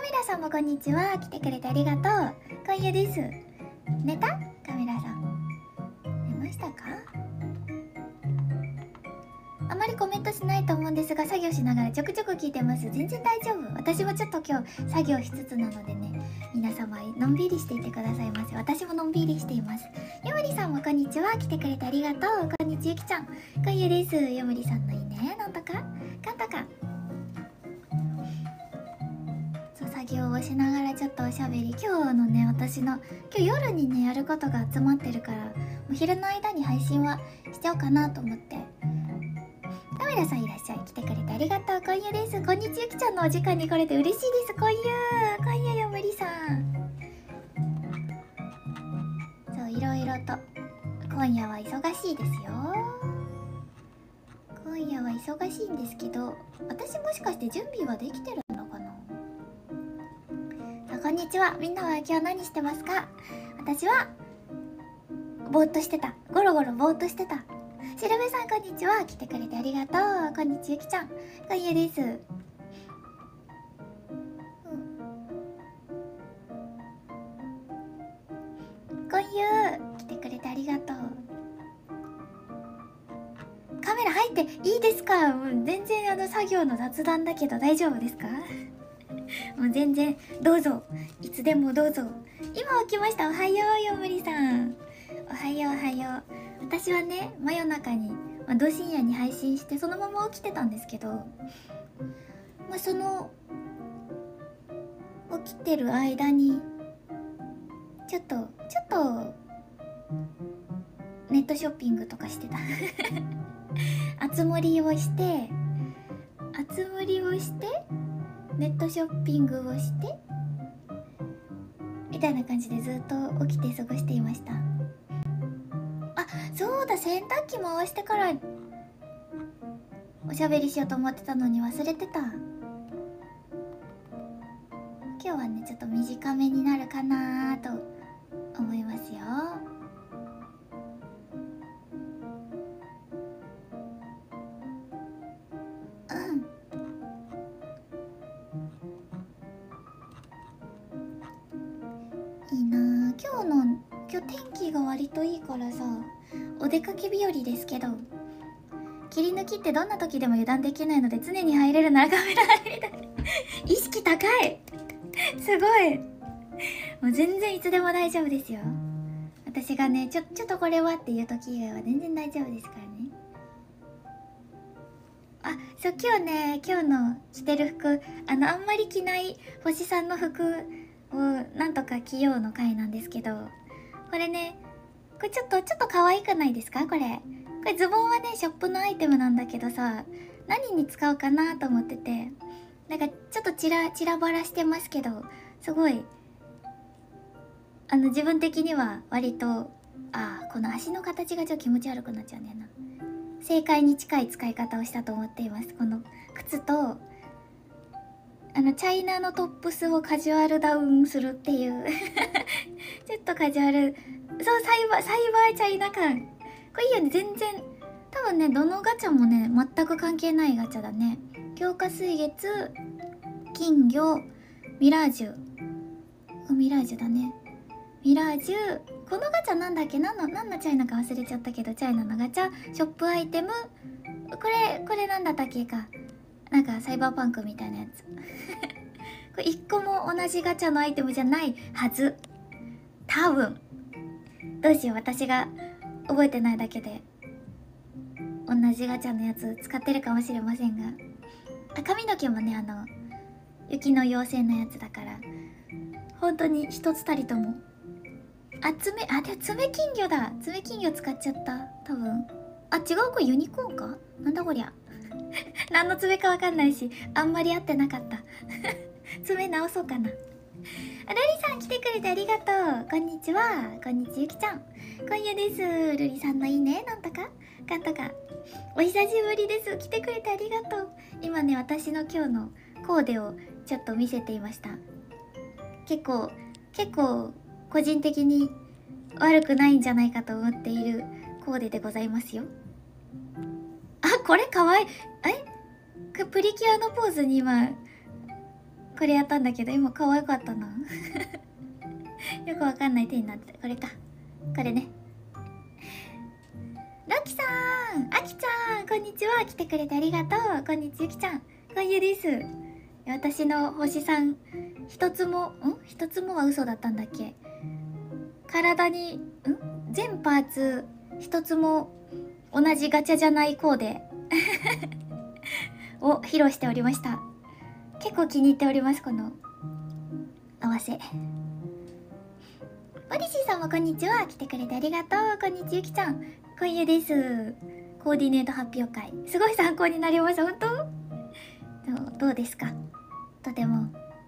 メラさんもこんにちは。来てくれてありがとう。今夜です。寝た？カメラさん寝ましたか？あまりコメントしないと思うんですが、作業しながらちょくちょく聞いてます。全然大丈夫。私もちょっと今日作業しつつなのでね、皆様のんびりしていてくださいませ。私ものんびりしています。よむりさんもこんにちは。来てくれてありがとう。こんにちはゆきちゃん。今夜です。よむりさんのいいね。なんとかかんとか。そう、作業をしながらちょっとおしゃべり。今日のね、私の今日夜にねやることが集まってるから、もう昼の間に配信はしちゃおうかなと思って。カメラさんいらっしゃい。来てくれてありがとう。今夜です。こんにちはゆきちゃんのお時間に来れて嬉しいです。今夜よむりさん。そう、いろいろと今夜は忙しいですよ。今夜は忙しいんですけど、私もしかして準備はできてるのかな。さあこんにちは。みんなは今日何してますか？私はぼーっとしてた。ゴロゴロぼーっとしてた。しるべさんこんにちは。来てくれてありがとう。こんにちはゆきちゃん。今夜です。今夜来てくれてありがとう。カメラ入っていいですか？もう全然作業の雑談だけど大丈夫ですか？もう全然どうぞ、いつでもどうぞ。今起きました。おはようよむりさん。おはようおはよう。私はね、真夜中に、ど深夜に配信してそのまま起きてたんですけど、その起きてる間にちょっとネットショッピングとかしてたあつ森をしてネットショッピングをしてみたいな感じでずっと起きて過ごしていました。あ、そうだ、洗濯機回してからおしゃべりしようと思ってたのに忘れてた。今日はねちょっと短めになるかなと思いますよ。いいなぁ。今日天気が割といいからさ、お出かけ日和ですけど、切り抜きってどんな時でも油断できないので、常に入れるならカメラ入りたい意識高いすごい。もう全然いつでも大丈夫ですよ。私がねちょっとこれはっていう時以外は全然大丈夫ですからね。あ、そう、今日の着てる服、あんまり着ない星さんの服をなんとか着ようの回なんですけど、これね、これちょっと可愛くないですか？これズボンはねショップのアイテムなんだけどさ、何に使おうかなと思ってて、なんかちょっとちらばらしてますけど、すごい自分的には割と、この足の形がちょっと気持ち悪くなっちゃうんだよな。正解に近い使い方をしたと思っています。この靴とチャイナのトップスをカジュアルダウンするっていうちょっとカジュアル、そう、サイバーチャイナ感、これいいよね。全然多分ね、どのガチャもね全く関係ないガチャだね。強化水月、金魚、ミラージュだね。ミラージュ、このガチャなんだっけ、何のチャイナか忘れちゃったけど、チャイナのガチャ、ショップアイテム、これなんだったっけか、なんかサイバーパンクみたいなやつこれ一個も同じガチャのアイテムじゃないはず、多分。どうしよう、私が覚えてないだけで同じガチャのやつ使ってるかもしれませんが、髪の毛もね雪の妖精のやつだから本当に一つたりとも。で爪金魚だ。爪金魚使っちゃった多分。違う、これユニコーンかなんだこりゃ何の爪かわかんないし、あんまり合ってなかった爪直そうかな。ルリさん来てくれてありがとう。こんにちは。こんにちはゆきちゃん。今夜です。ルリさんのいいね、なんとかかんとか。お久しぶりです。来てくれてありがとう。今ね、私の今日のコーデをちょっと見せていました。結構個人的に悪くないんじゃないかと思っているコーデでございますよ。これかわいい。プリキュアのポーズに今これやったんだけど今可愛かったなよくわかんない手になってこれか、これね。ロキさん、アキちゃん、こんにちは。来てくれてありがとう。こんにちは、ゆきちゃん。こんゆです。私の星さん、一つもは嘘だったんだっけ。体に、全パーツ、一つも同じガチャじゃないコーデを披露しておりました。結構気に入っております、この合わせ。オリシーさんもこんにちは。来てくれてありがとう。こんにちは、ゆきちゃん。こんゆです。コーディネート発表会。すごい参考になります。本当？どうですか？とても。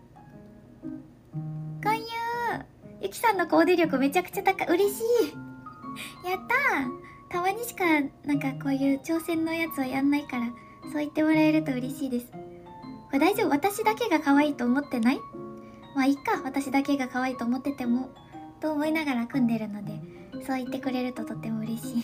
こんゆゆきさんのコーデ力めちゃくちゃ高い。嬉しい。やったー。たまにしかなんかこういう挑戦のやつはやんないから、そう言ってもらえると嬉しいです。これ大丈夫？私だけが可愛いと思ってない？まあいいか。私だけが可愛いと思っててもと思いながら組んでるので、そう言ってくれるととても嬉しい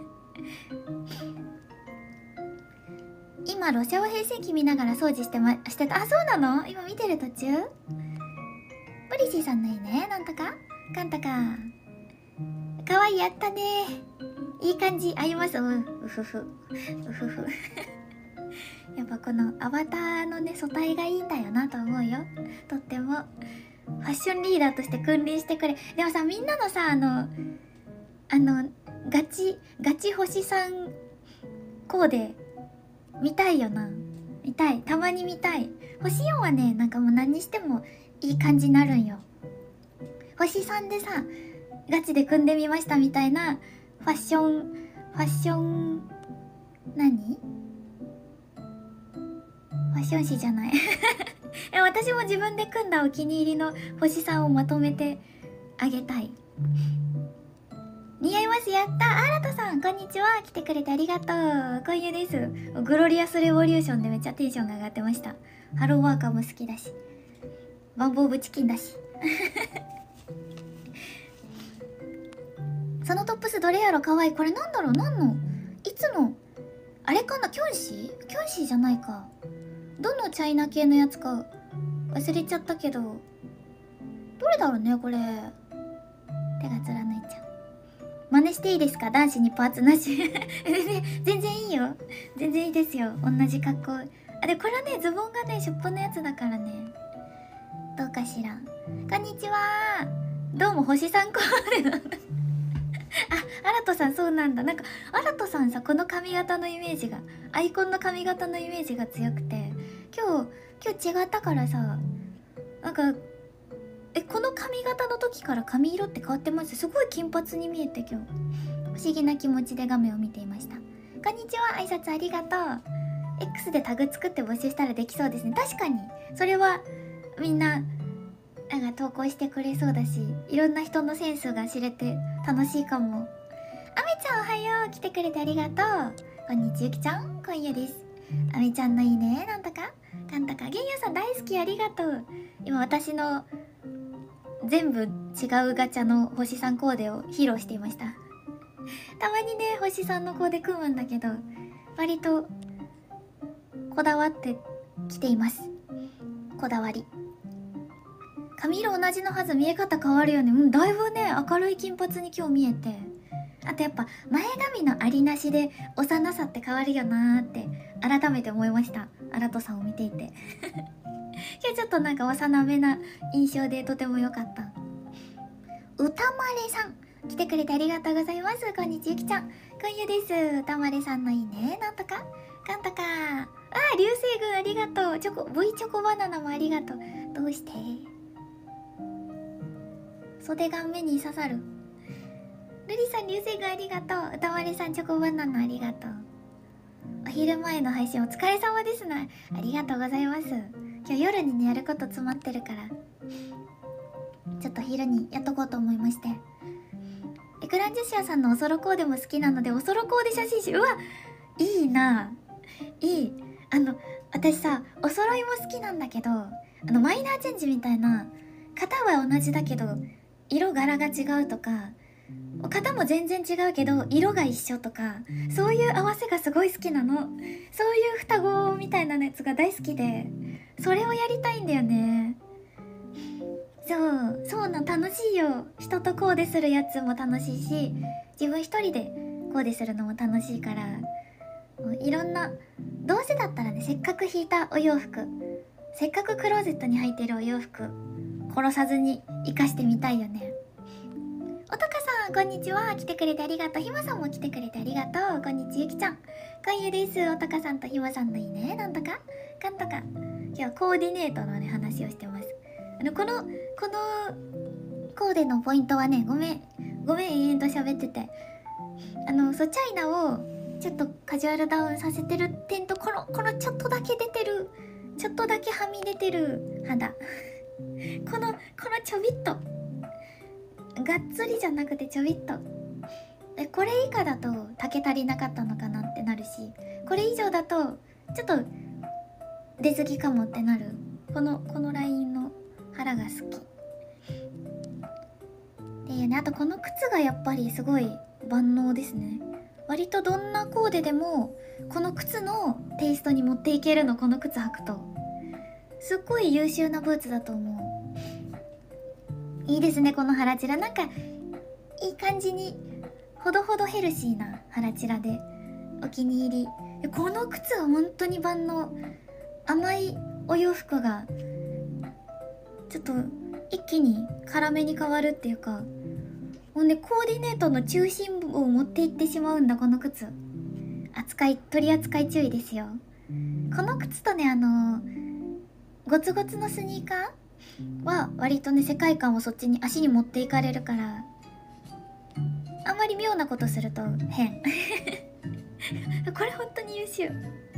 今ロシア語変声機見ながら掃除してた。あ、そうなの？今見てる途中。ポリシーさんのいいね。なんとかカンタかかわいい。やったね。いい感じ。合います。うふふうふふやっぱこのアバターのね素体がいいんだよなと思うよ。とってもファッションリーダーとして君臨してくれ。でもさ、みんなのさ、ガチ星さんコーデ見たいよな。見たい。たまに見たい。星4はね、なんかもう何にしてもいい感じになるんよ。星3でさ、ガチで組んでみましたみたいなファッション、何？ファッション誌じゃない私も自分で組んだお気に入りの星さんをまとめてあげたい。似合います。やった。新田さんこんにちは。来てくれてありがとう。こんゆです。グロリアスレボリューションでめっちゃテンションが上がってました。ハローワーカーも好きだし、バンボーブチキンだしそのトップスどれやろ。かわいい。これなんだろう。いつのあれかな。キョンシーじゃないか。どのチャイナ系のやつか忘れちゃったけど、どれだろうね。これ手が貫いちゃう。真似していいですか？男子にパーツなし全然いいよ。全然いいですよ。同じ格好。あ、でこれはね、ズボンがねしょっぽのやつだからね。どうかしら。こんにちは。どうも星さんコーデなんだあ、アラトさんそうなんだ。なんかアラトさんさ、この髪型のイメージが、アイコンの髪型のイメージが強くて、今日違ったからさ、なんかこの髪型の時から髪色って変わってます。すごい金髪に見えて、今日不思議な気持ちで画面を見ていました。こんにちは。挨拶ありがとう。 X でタグ作って募集したらできそうですね。確かにそれはみんななんか投稿してくれそうだし、いろんな人のセンスが知れて楽しいかも。あめちゃんおはよう。来てくれてありがとう。こんにちは。ゆきちゃん今夜です。あめちゃんのいいね。なんとかかんたか。げんやさん大好き。ありがとう。今私の全部違うガチャの星さんコーデを披露していました。たまにね星さんのコーデ組むんだけど、割とこだわってきています。こだわり。髪色同じのはず、見え方変わるよね。だいぶね明るい金髪に今日見えて、あとやっぱ前髪のありなしで幼さって変わるよなーって改めて思いました。アラトさんを見ていて今日ちょっとなんか幼めな印象でとても良かった。歌まれさん来てくれてありがとうございます。こんにちは。ゆきちゃんこんゆです。歌まれさんのいいね。なんとかかんとか。あ、流星群ありがとう。V チョコバナナもありがとう。どうして袖が目に刺さる。ルリさん流星群ありがとう。歌まれさんチョコバナナありがとう。お昼前の配信お疲れ様ですな。ありがとうございます。今日夜にねやること詰まってるからちょっと昼にやっとこうと思いまして。エクランジュシアさんのおそろコーデも好きなのでおそろコーデ写真集。うわいいな。いい。私さお揃いも好きなんだけど、マイナーチェンジみたいな型は同じだけど色柄が違うとか、 型も全然違うけど色が一緒とか、そういう合わせがすごい好きなの。そういう双子みたいなやつが大好きで、それをやりたいんだよね。そう楽しいよ。人とコーデするやつも楽しいし、自分一人でコーデするのも楽しいから、いろんな、どうせだったらね、せっかく引いたお洋服、せっかくクローゼットに入ってるお洋服殺さずに生かしてみたいよね。おたかさんこんにちは、来てくれてありがとう。ひまさんも来てくれてありがとう。こんにちゆきちゃん、こんゆです。おたかさんとひまさんのいいね、なんとかかんとか。今日はコーディネートのね話をしてます。このコーデのポイントはね、ごめん延々と喋ってて、チャイナをちょっとカジュアルダウンさせてる点と、このちょっとだけ出てる、ちょっとだけはみ出てる肌このちょびっとがっつりじゃなくてちょびっと、これ以下だと丈足りなかったのかなってなるし、これ以上だとちょっと出過ぎかもってなる、このラインの腹が好きっていうね。あとこの靴がやっぱりすごい万能ですね。割とどんなコーデでもこの靴のテイストに持っていけるの。この靴履くとすっごい優秀なブーツだと思う。いいですね、この腹チラ。なんかいい感じにほどほどヘルシーな腹チラでお気に入り。この靴は本当に万能。甘いお洋服がちょっと一気に辛めに変わるっていうか、ほんでコーディネートの中心部を持っていってしまうんだこの靴。取り扱い注意ですよ。この靴とね、ゴツゴツのスニーカーは割とね世界観をそっちに足に持っていかれるから、あんまり妙なことすると変これ本当に優秀。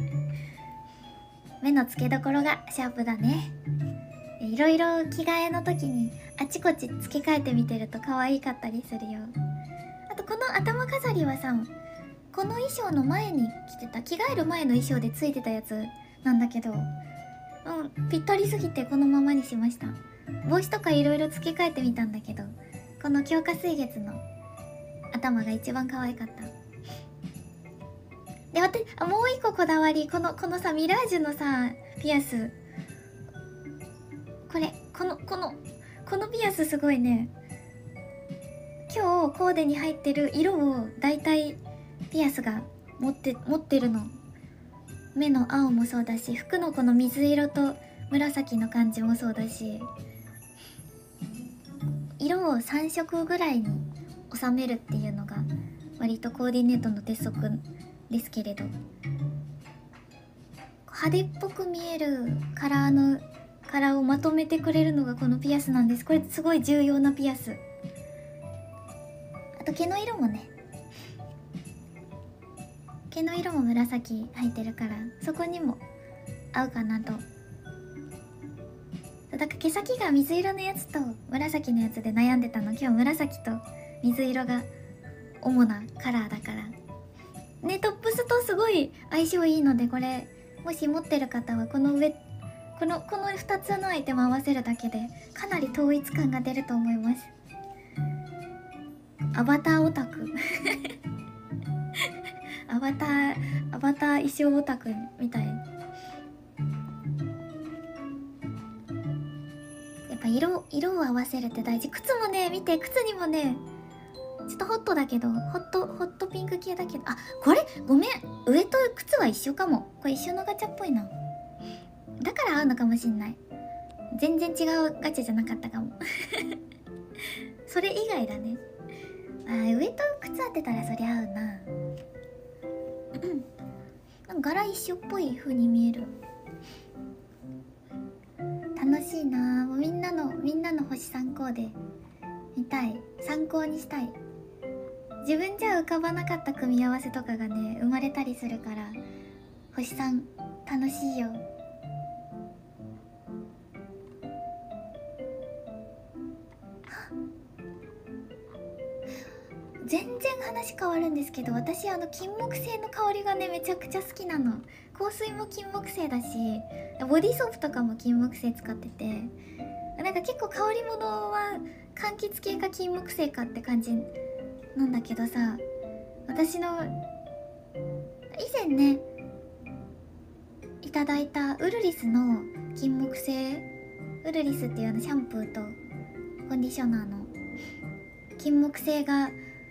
目の付けどころがシャープだね。いろいろ着替えの時にあちこち付け替えてみてると可愛かったりするよ。あとこの頭飾りはさ、この衣装の前に着てた、着替える前の衣装でついてたやつなんだけど、ぴったりすぎてこのままにしました。帽子とかいろいろ付け替えてみたんだけど、この強化水月の頭が一番可愛かった。で、私もう一個こだわり、このさミラージュのさピアス、このピアスすごいね。今日コーデに入ってる色をだいたいピアスが持ってるの。目の青もそうだし、服のこの水色と紫の感じもそうだし、色を3色ぐらいに収めるっていうのが割とコーディネートの鉄則ですけれど、派手っぽく見えるカラーをまとめてくれるのがこのピアスなんです。これすごい重要なピアス。あと毛の色もね、毛の色も紫入ってるから、そこにも合うかなと。だから毛先が水色のやつと紫のやつで悩んでたの。今日紫と水色が主なカラーだからね。トップスとすごい相性いいので、これもし持ってる方はこの2つのアイテム合わせるだけでかなり統一感が出ると思います。アバターオタクアバター衣装オタクみたい。やっぱ色を合わせるって大事。靴もね、見て、靴にもね、ちょっとホットだけど、ホットピンク系だけど、これごめん、上と靴は一緒かも。これ一緒のガチャっぽいな。だから合うのかもしんない。全然違うガチャじゃなかったかもそれ以外だね。上と靴当てたらそりゃ合うななんか柄一緒っぽい風に見える。楽しいな。もうみんなの星参考で見たい。参考にしたい。自分じゃ浮かばなかった組み合わせとかがね生まれたりするから、星さん楽しいよ。全然話変わるんですけど、私金木犀の香りがねめちゃくちゃ好きなの。香水も金木犀だし、ボディーソープとかも金木犀使ってて、なんか結構香り物は柑橘系か金木犀かって感じなんだけどさ、私の以前ねいただいたウルリスの金木犀、ウルリスっていうシャンプーとコンディショナーの金木犀が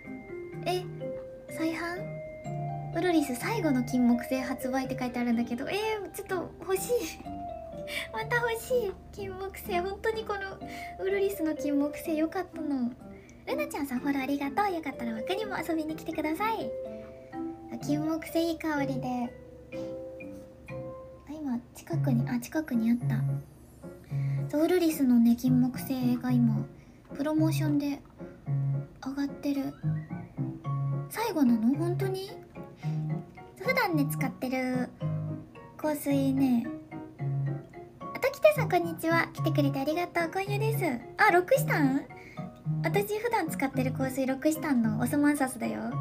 再販、ウルリス最後の金木犀発売って書いてあるんだけど、ちょっと欲しいまた欲しい金木犀。本当にこのウルリスの金木犀良かったの。ルナちゃんさんフォローありがとう。よかったら枠にも遊びに来てください。金木犀いい香りで、今近くにあったウルリスのね金木犀が今プロモーションで上がってる。最後なの？本当に？普段ね使ってる香水ね。あときてさんこんにちは。来てくれてありがとう。今夜です。あ、ロクシタン？私普段使ってる香水ロクシタンのオスマンサスだよ。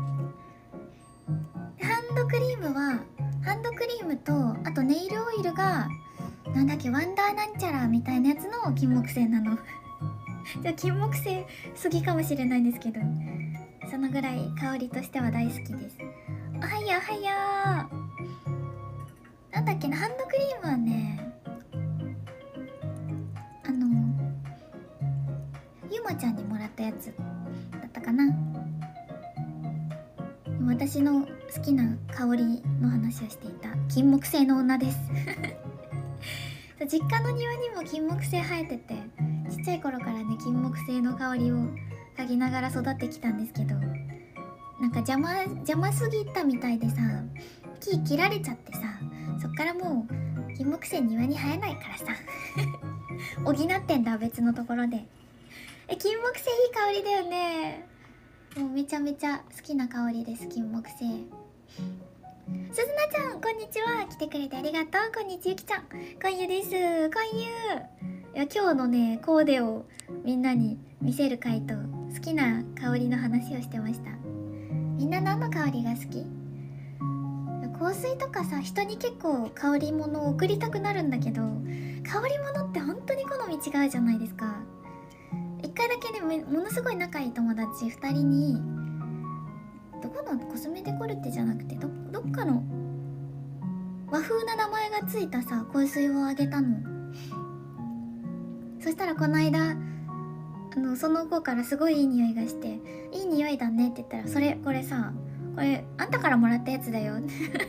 ハンドクリームとあとネイルオイルがなんだっけ、ワンダーなんちゃらみたいなやつの金木犀なのじゃあ金木犀好きかもしれないんですけど、そのぐらい香りとしては大好きです。おはようおはよう。なんだっけな、ハンドクリームはねゆまちゃんにもらったやつだったかな。私の好きな香りの話をしていた金木犀の女です実家の庭にも金木犀生えてて、ちっちゃい頃からね金木犀の香りを嗅ぎながら育ってきたんですけど、なんか邪魔すぎたみたいでさ、木切られちゃってさ、そっからもう金木犀庭に生えないからさ補ってんだ、別のところで。金木犀いい香りだよね。もうめちゃめちゃ好きな香りです、金木犀。すずなちゃんこんにちは。来てくれてありがとう。こんにちゆきちゃん、今夜です。今夜今日のねコーデをみんなに見せる回と好きな香りの話をしてました。みんな何の香りが好き？香水とかさ、人に結構香り物を贈りたくなるんだけど、香り物って本当に好み違うじゃないですか。一回だけね、ものすごい仲いい友達2人に、どこのコスメデコルテじゃなくて どっかの和風な名前がついたさ香水をあげたの。そしたらこの間その子からすごいいい匂いがして、いい匂いだねって言ったら、これさ、これあんたからもらったやつだよ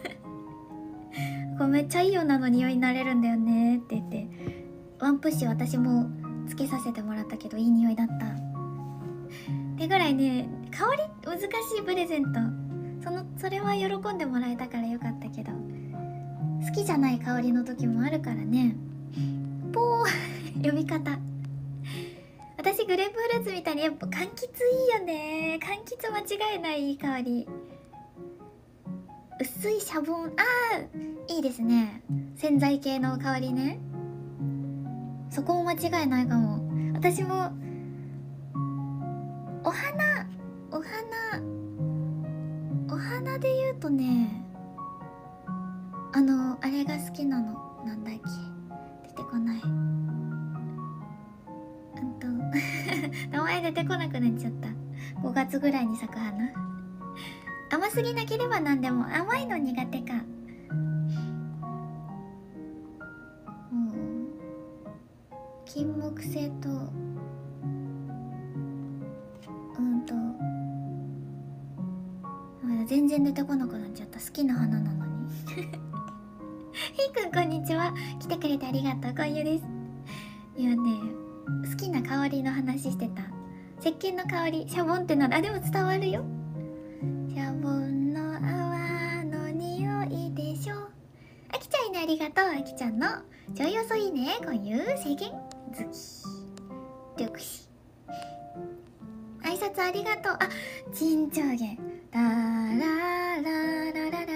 これめっちゃいい女の匂いになれるんだよねって言って、ワンプッシュ私もつけさせてもらったけどいい匂いだったってぐらいね、香り難しいプレゼント。それは喜んでもらえたからよかったけど、好きじゃない香りの時もあるからね。ポー呼び方。私グレープフルーツみたいにやっぱ柑橘いいよね。柑橘間違いないいい香り。薄いシャボン、いいですね。洗剤系の香りね。そこも間違いないかも。私もお花で言うとね、あれが好きなの。なんだっけ、出てこない名前出てこなくなっちゃった。5月ぐらいに咲く花。甘すぎなければ何でも。甘いの苦手か。金木犀と全然出てこなくなっちゃった。好きな花なのにひーくんこんにちは。来てくれてありがとう。今夜です。いやね、好きな香りの話してた。石鹸の香り、シャボンってならでも伝わるよ。シャボンの泡の匂いでしょ。あきちゃんいいね、ありがとう。あきちゃんのちょい遅いね、今夜石鹸好き緑子挨拶ありがとう。沈丁元ラララララララララララララ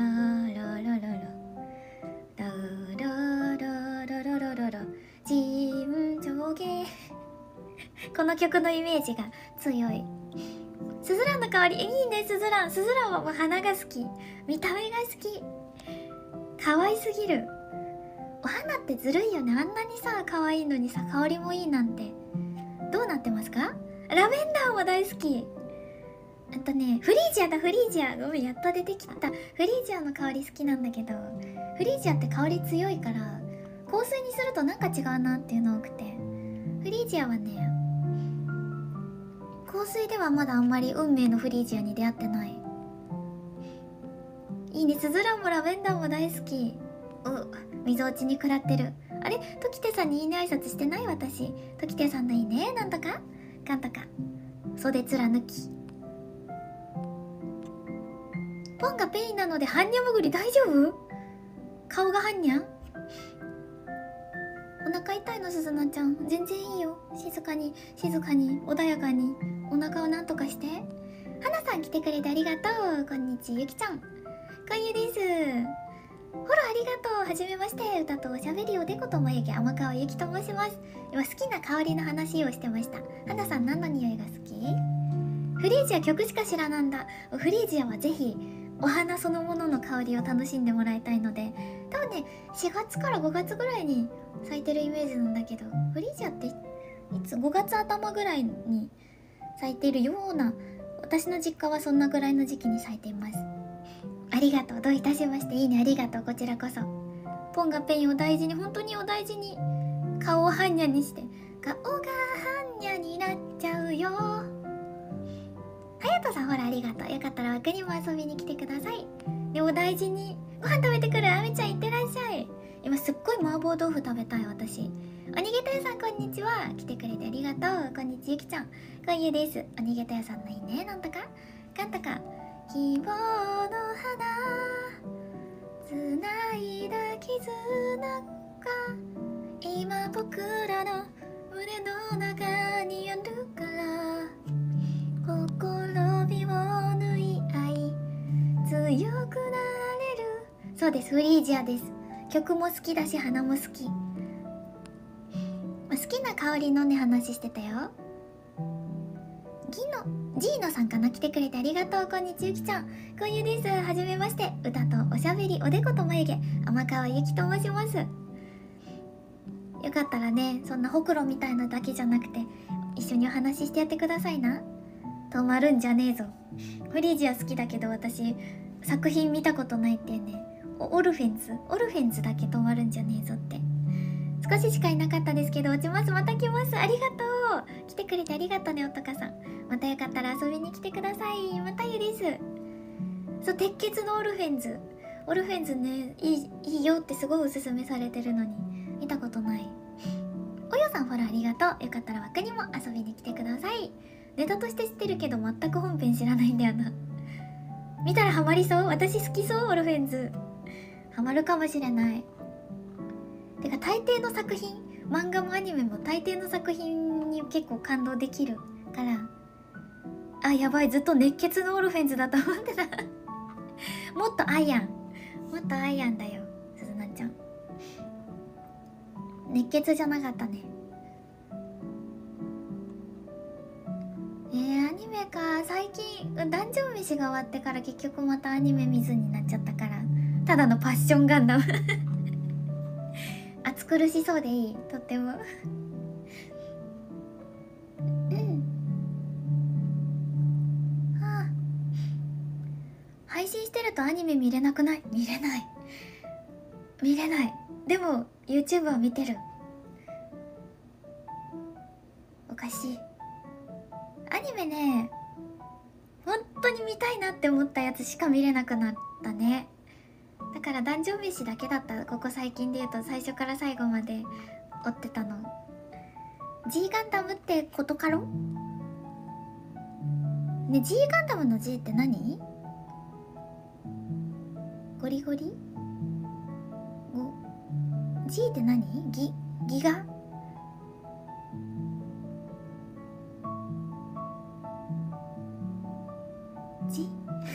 ララララ沈丁元この曲のイメージが強い。スズランの香りいいね。スズランはもう花が好き、見た目が好き、可愛すぎる。お花ってずるいよね。あんなにさ可愛いのにさ香りもいいなんて。どうなってますか？ラベンダーも大好き。 あとね、フリージアだ、フリージア。ごめん、やっと出てきた。フリージアの香り好きなんだけど、フリージアって香り強いから香水にするとなんか違うなっていうの多くて、フリージアはね、香水ではまだあんまり運命のフリージアに出会ってない。いいね、スズランもラベンダーも大好き。みぞおちに食らってる。あれ、トキテさんにいいね挨拶してない？私トキテさんのいいね、なんとかかんとか、袖貫き。ポンがペインなのでハンニャ潜り大丈夫？顔がハンニャ？お腹痛いの、すずなちゃん。全然いいよ。静かに静かに穏やかにお腹をなんとかして。花さん来てくれてありがとう。こんにちは、ゆきちゃん。こんゆです。フォローありがとう。はじめまして。歌とおしゃべりおでこと眉毛天川ゆきと申します。今好きな香りの話をしてました。花さん何の匂いが好き？フリージア曲しか知らなんだ。フリージアはぜひお花そのものの香りを楽しんでもらいたいので、多分ね4月から5月ぐらいに咲いてるイメージなんだけど、フリージアっていつ5月頭ぐらいに咲いてるような、私の実家はそんなぐらいの時期に咲いています。ありがとう、どういたしまして。いいね、ありがとう。こちらこそ。ポンがペインを大事に、本当にお大事に。顔をハンニャにして、顔がハンニャになっちゃうよ。はやとさん、ほらありがとう。よかったら枠にも遊びに来てください。でお大事に。ご飯食べてくる。あみちゃんいってらっしゃい。今すっごい麻婆豆腐食べたい私。おにげたやさんこんにちは。来てくれてありがとう。こんにちは、ゆきちゃん。こんゆです。おにげたやさんのいいね、なんとかかんとか。希望の花つないだ絆が今僕らの胸の中にあるから、ほころびを縫い合い強くなれる。そうです、フリージアです。曲も好きだし花も好き。好きな香りのね話してたよ。ジーノさんかな、来てくれてありがとう。こんにちは、ゆきちゃん。こんゆです。はじめまして。歌とおしゃべりおでこと眉毛天川ゆきと申します。よかったらね、そんなほくろみたいなだけじゃなくて一緒にお話ししてやってくださいな。止まるんじゃねえぞ。フリージア好きだけど私作品見たことないってね。オルフェンズだけ止まるんじゃねえぞって。少ししかいなかったですけど落ちます。また来ます。ありがとう。来てくれてありがとうね、おとかさん。またよかったら遊びに来てください。またゆです。そう、鉄血のオルフェンズね、いいよってすごいおすすめされてるのに見たことない。およさんフォローありがとう。よかったら枠にも遊びに来てください。ネタとして知ってるけど全く本編知らないんだよな。見たらハマりそう。私好きそう。オルフェンズハマるかもしれない。てか大抵の作品、漫画もアニメも大抵の作品に結構感動できるから。あ、やばい、ずっと熱血のオルフェンズだと思ってたもっとアイアンだよ、すずなちゃん。熱血じゃなかったね。アニメか。最近ダンジョン飯が終わってから結局またアニメ見ずになっちゃったから、ただのパッションガンダム暑苦しそうでいい、とっても配信してるとアニメ見れなくない？見れない。でも YouTube は見てる。おかしい。アニメね、本当に見たいなって思ったやつしか見れなくなったね。だからダンジョン飯だけだった。ここ最近で言うと最初から最後まで追ってたの。 G ガンダムってことかろね。 G ガンダムの G って何？ゴリゴリG って何？ギガG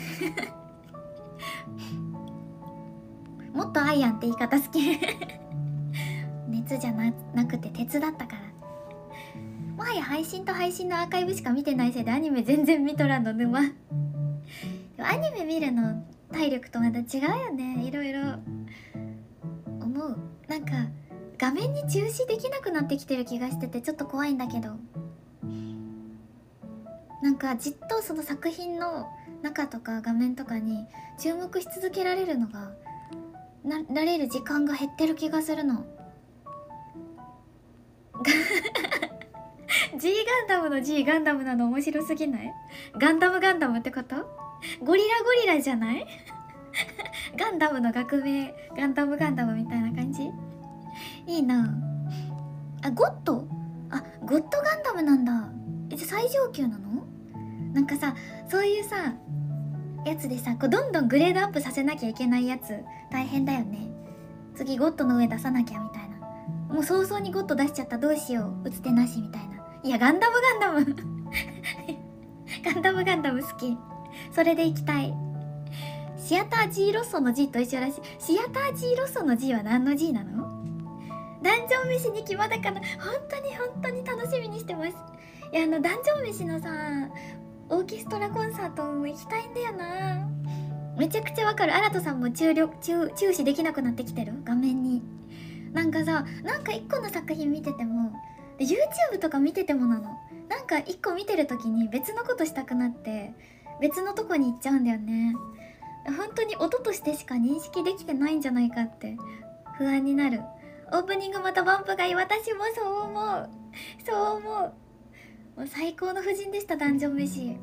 もっとアイアンって言い方好き熱じゃなくて鉄だったから。もはや配信と配信のアーカイブしか見てないせいでアニメ全然見とらんの沼アニメ見るの体力とまた違うよね。いろいろ思う。なんか画面に注視できなくなってきてる気がしててちょっと怖いんだけど。 なんかじっとその作品の中とか画面とかに注目し続けられるのがられる時間が減ってる気がするの。G ガンダムの G ガンダムなの面白すぎない？ガンダムガンダムってこと？ゴリラゴリラじゃない？ガンダムの学名ガンダムガンダムみたいな感じ。いいなあ。ゴッドガンダムなんだ。じゃ最上級なの？なんかさ、そういうさやつでさ、こうどんどんグレードアップさせなきゃいけないやつ大変だよね。次ゴッドの上出さなきゃみたいな。もう早々にゴッド出しちゃった、どうしよう、打つ手なしみたいな。いやガンダムガンダムガンダムガンダム好き。それでいきたい。シアター G ロッソの G と一緒らしい。シアター G ロッソの G は何の G なの？ダンジョン飯に来まだかな。本当に楽しみにしてます。いやダンジョン飯のさオーケストラコンサートも行きたいんだよな。めちゃくちゃわかる。アラトさんも注視できなくなってきてる画面に。なんかさ、なんか一個の作品見ててもで YouTube とか見ててもなの。なんか一個見てる時に別のことしたくなって別のとこに行っちゃうんだよね。本当に音としてしか認識できてないんじゃないかって不安になる。オープニングまたバンプがいい。私もそう思う。もう最高の夫人でした。ダンジョン飯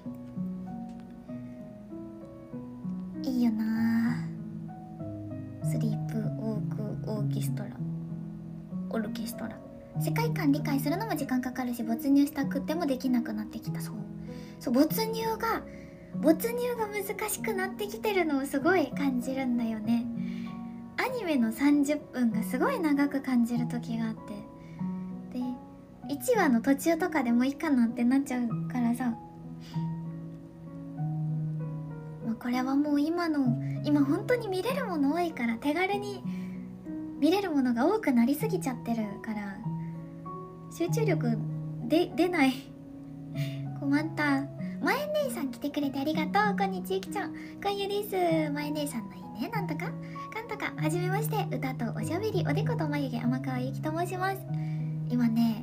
いいよな。スリープオーケストラ世界観理解するのも時間かかるし、没入したくってもできなくなってきた。そう没入が難しくなってきてるのをすごい感じるんだよね。アニメの30分がすごい長く感じる時があって、で1話の途中とかでもいいかなってなっちゃうからさ、これはもう今本当に見れるもの多いから、手軽に見れるものが多くなりすぎちゃってるから集中力出ない困った。まえ姉さん来てくれてありがとう。こんにちは、ゆきちゃん。こんゆです。まえ姉さんのいいね。なんとかはじめまして。歌とおしゃべりおでこと眉毛天川ゆきと申します。今ね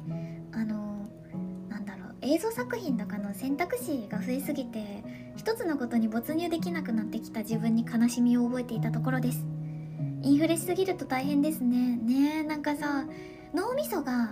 映像作品とかの選択肢が増えすぎて一つのことに没入できなくなってきた自分に悲しみを覚えていたところです。インフレしすぎると大変ですね。なんかさ、脳みそが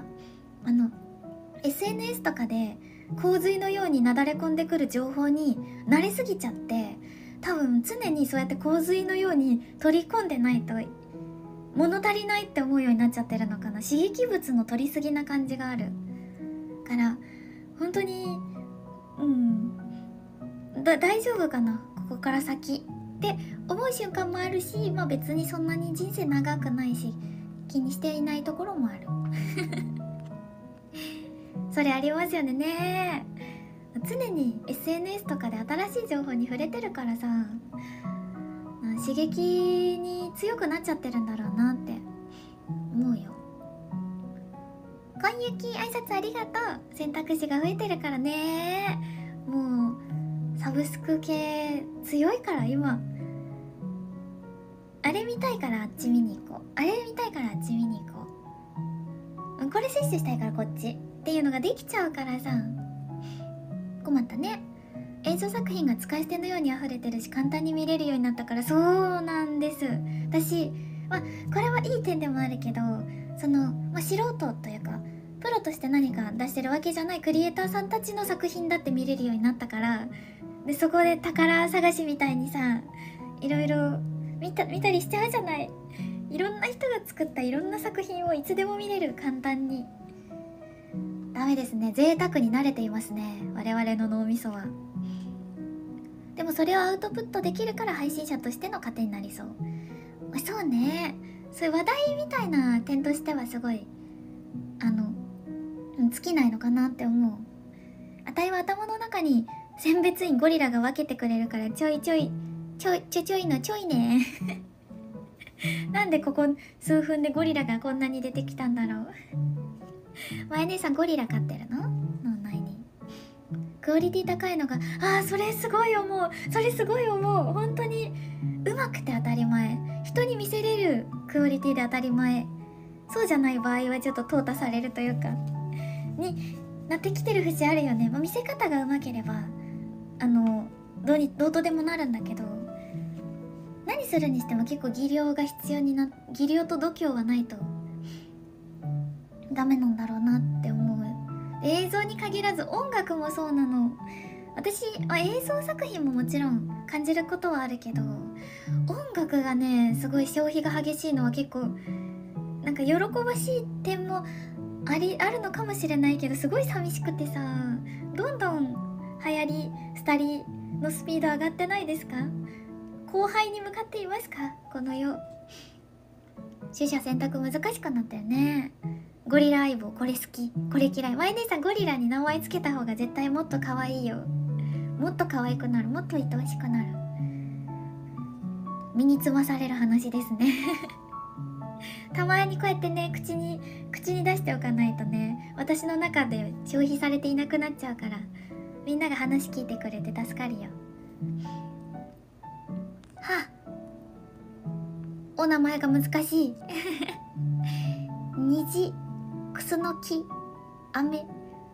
SNS とかで洪水のようになだれ込んでくる情報に慣れすぎちゃって、多分常にそうやって洪水のように取り込んでないと物足りないって思うようになっちゃってるのかな。刺激物の取りすぎな感じがあるから本当に大丈夫かなここから先って思う瞬間もあるし、別にそんなに人生長くないし気にしていないところもあるそれありますよね。常に SNS とかで新しい情報に触れてるからさ、刺激に強くなっちゃってるんだろうなって思うよ。こんゆき挨拶ありがとう。選択肢が増えてるからね。もうサブスク系強いから今。あれ見たいからあっち見に行こう、あれ見たいからあっち見に行こう、これ摂取したいからこっちっていうのができちゃうからさ、困ったね。映像作品が使い捨てのように溢れてるし簡単に見れるようになったから。そうなんです。私これはいい点でもあるけど、素人というかプロとして何か出してるわけじゃないクリエイターさんたちの作品だって見れるようになったから、でそこで宝探しみたいにさいろいろ見たりしちゃうじゃない。いろんな人が作ったいろんな作品をいつでも見れる、簡単に。ダメですね、贅沢に慣れていますね我々の脳みそは。でもそれをアウトプットできるから配信者としての糧になりそう。そうね、そういう話題みたいな点としてはすごい尽きないのかなって思う。あたいは頭の中に選別員ゴリラが分けてくれるからちょいのちょいねなんでここ数分でゴリラがこんなに出てきたんだろうまえ姉さんゴリラ飼ってるの？脳内にクオリティ高いのがそれすごい思う。本当にうまくて当たり前、人に見せれるクオリティで当たり前、そうじゃない場合はちょっと淘汰されるというかになってきてる節あるよね。見せ方がうまければどうとでもなるんだけど、何するにしても結構技量が必要にな、技量と度胸はないとダメなんだろうなって思う。映像に限らず音楽もそうなの。私、映像作品ももちろん感じることはあるけど、音楽がねすごい消費が激しいのは結構なんか喜ばしい点もあるのかもしれないけど、すごい寂しくてさ、どんどん流行り廃りのスピード上がってないですか？後輩に向かっていますか？この世。取捨選択難しくなったよね。ゴリラ相棒、これ好きこれ嫌い。ワイ姉さん、ゴリラに名前つけた方が絶対もっと可愛いよ。もっと可愛くなる、もっと愛おしくなる。身につまされる話ですねたまにこうやってね口に出しておかないとね、私の中で消費されていなくなっちゃうから、みんなが話聞いてくれて助かるよ。はあ、お名前が難しい虹、クスノキ、雨、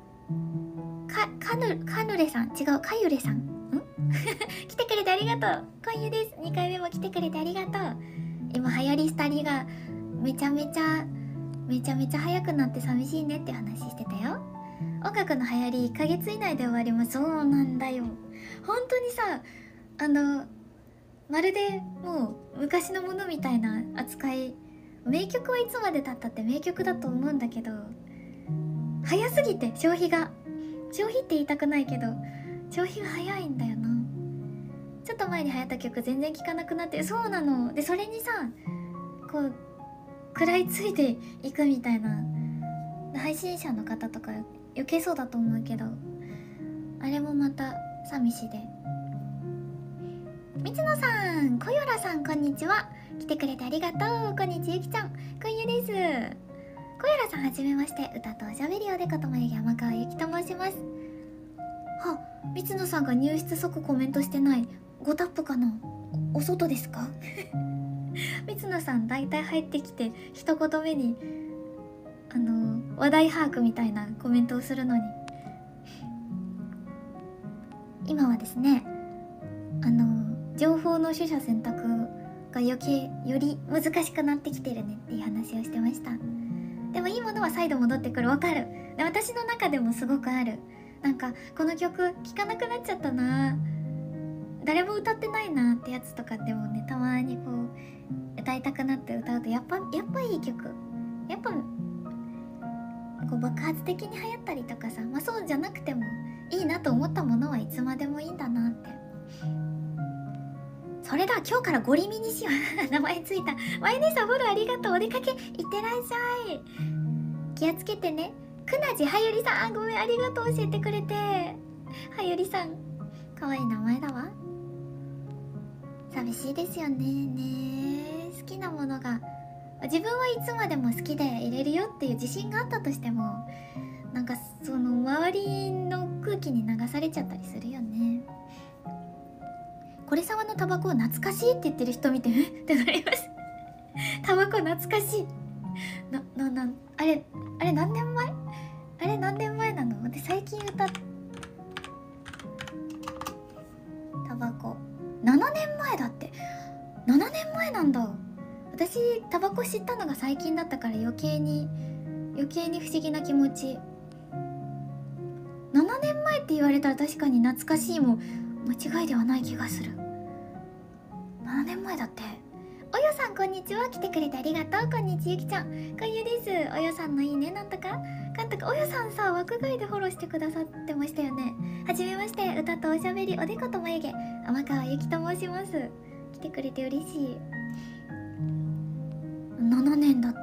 カヌレさん、違う、カユレさん来てくれてありがとう。今夜です。2回目も来てくれてありがとう。今流行り廃りがめちゃめちゃ早くなって寂しいねって話してたよ。音楽の流行り1ヶ月以内で終わります。そうなんだよ。本当にさ、まるでもう昔のものみたいな扱い。名曲はいつまで経ったって名曲だと思うんだけど、早すぎて消費って言いたくないけど消費が早いんだよな。ちょっと前に流行った曲全然聴かなくなって、そうなの。でそれにさ、こう食らいついていくみたいな配信者の方とか余計そうだと思うけど、あれもまた寂しいで。みつのさん、こよらさん、こんにちは。来てくれてありがとう。こんにちは、ゆきちゃん、こんゆです。こよらさん、はじめまして。歌とおしゃべりおでことまゆぎ山川ゆきと申します。は、みつのさんが入室即コメントしてない。5タップかな。お外ですかみつのさん、だいたい入ってきて一言目に話題把握みたいなコメントをするのに、今はですね、情報の取捨選択がより難しくなってきてるねっていう話をしてました。でもいいものは再度戻ってくる。わかる。で、私の中でもすごくある。なんかこの曲聴かなくなっちゃったな、誰も歌ってないなってやつとかでもね、たまにこう歌いたくなって歌うとやっぱいい曲、やっぱこう爆発的に流行ったりとかさ、そうじゃなくてもいいなと思ったものはいつまでもいいんだなって。それだ、今日からゴリミにしよう名前ついた。ワイネさんフォローありがとう。お出かけいってらっしゃい。気をつけてね。くなじはゆりさん、ごめん、ありがとう、教えてくれて。はゆりさん、かわいい名前だわ。寂しいですよね。好きなものが、自分はいつまでも好きでいれるよっていう自信があったとしても、なんかその周りの空気に流されちゃったりするよね。これ沢のタバコを懐かしいって言ってる人見てってなりますタバコ懐かしいあれ何年前、あれ何年前なの。で最近歌っタバコ7年前だって。7年前なんだ。私タバコ知ったのが最近だったから余計に不思議な気持ち。7年前って言われたら確かに懐かしいも間違いではない気がする。7年前だって。およさん、こんにちは。来てくれてありがとう。こんにちは、ゆきちゃん、こんゆです。およさんのいいね、なんとかかんとか。およさんさ、枠外でフォローしてくださってましたよね。はじめまして。歌とおしゃべりおでこと眉毛、天川ゆきと申します。来てくれて嬉しい。7年だって。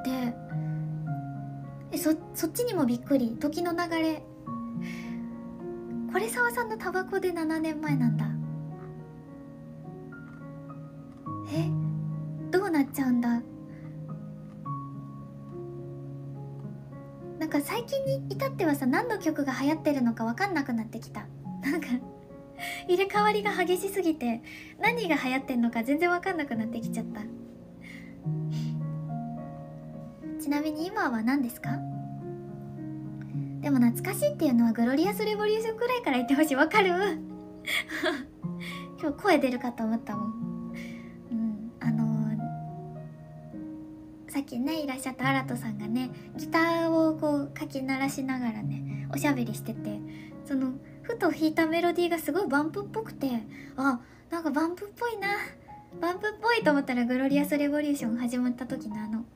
そっちにもびっくり。時の流れ。これ沢さんのタバコで7年前なんだ。どうなっちゃうんだ。なんか最近に至ってはさ、何の曲が流行ってるのか分かんなくなってきた。なんか入れ替わりが激しすぎて何が流行ってんのか全然分かんなくなってきちゃった。ちなみに今は何ですか？ でも懐かしいっていうのはグロリアスレボリューションくらいから言ってほしい。わかる今日声出るかと思ったもん。さっきねいらっしゃったアラトさんがねギターをこうかき鳴らしながらねおしゃべりしてて、そのふと弾いたメロディーがすごいバンプっぽくて、あ、なんかバンプっぽいな、バンプっぽいと思ったらグロリアスレボリューション始まった時のバンプ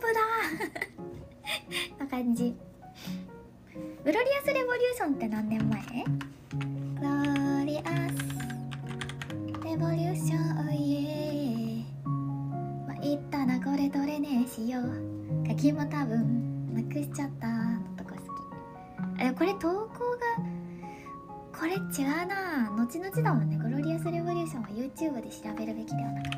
だな感じ。グロリアスレボリューションって何年前？グロリアスレボリューション、おいえ、まあ、言ったなこれどれねしよう、鍵も多分なくしちゃったのとか好き。これ投稿がこれ違うな、後々だもんね。グロリアスレボリューションは YouTube で調べるべきではなかった。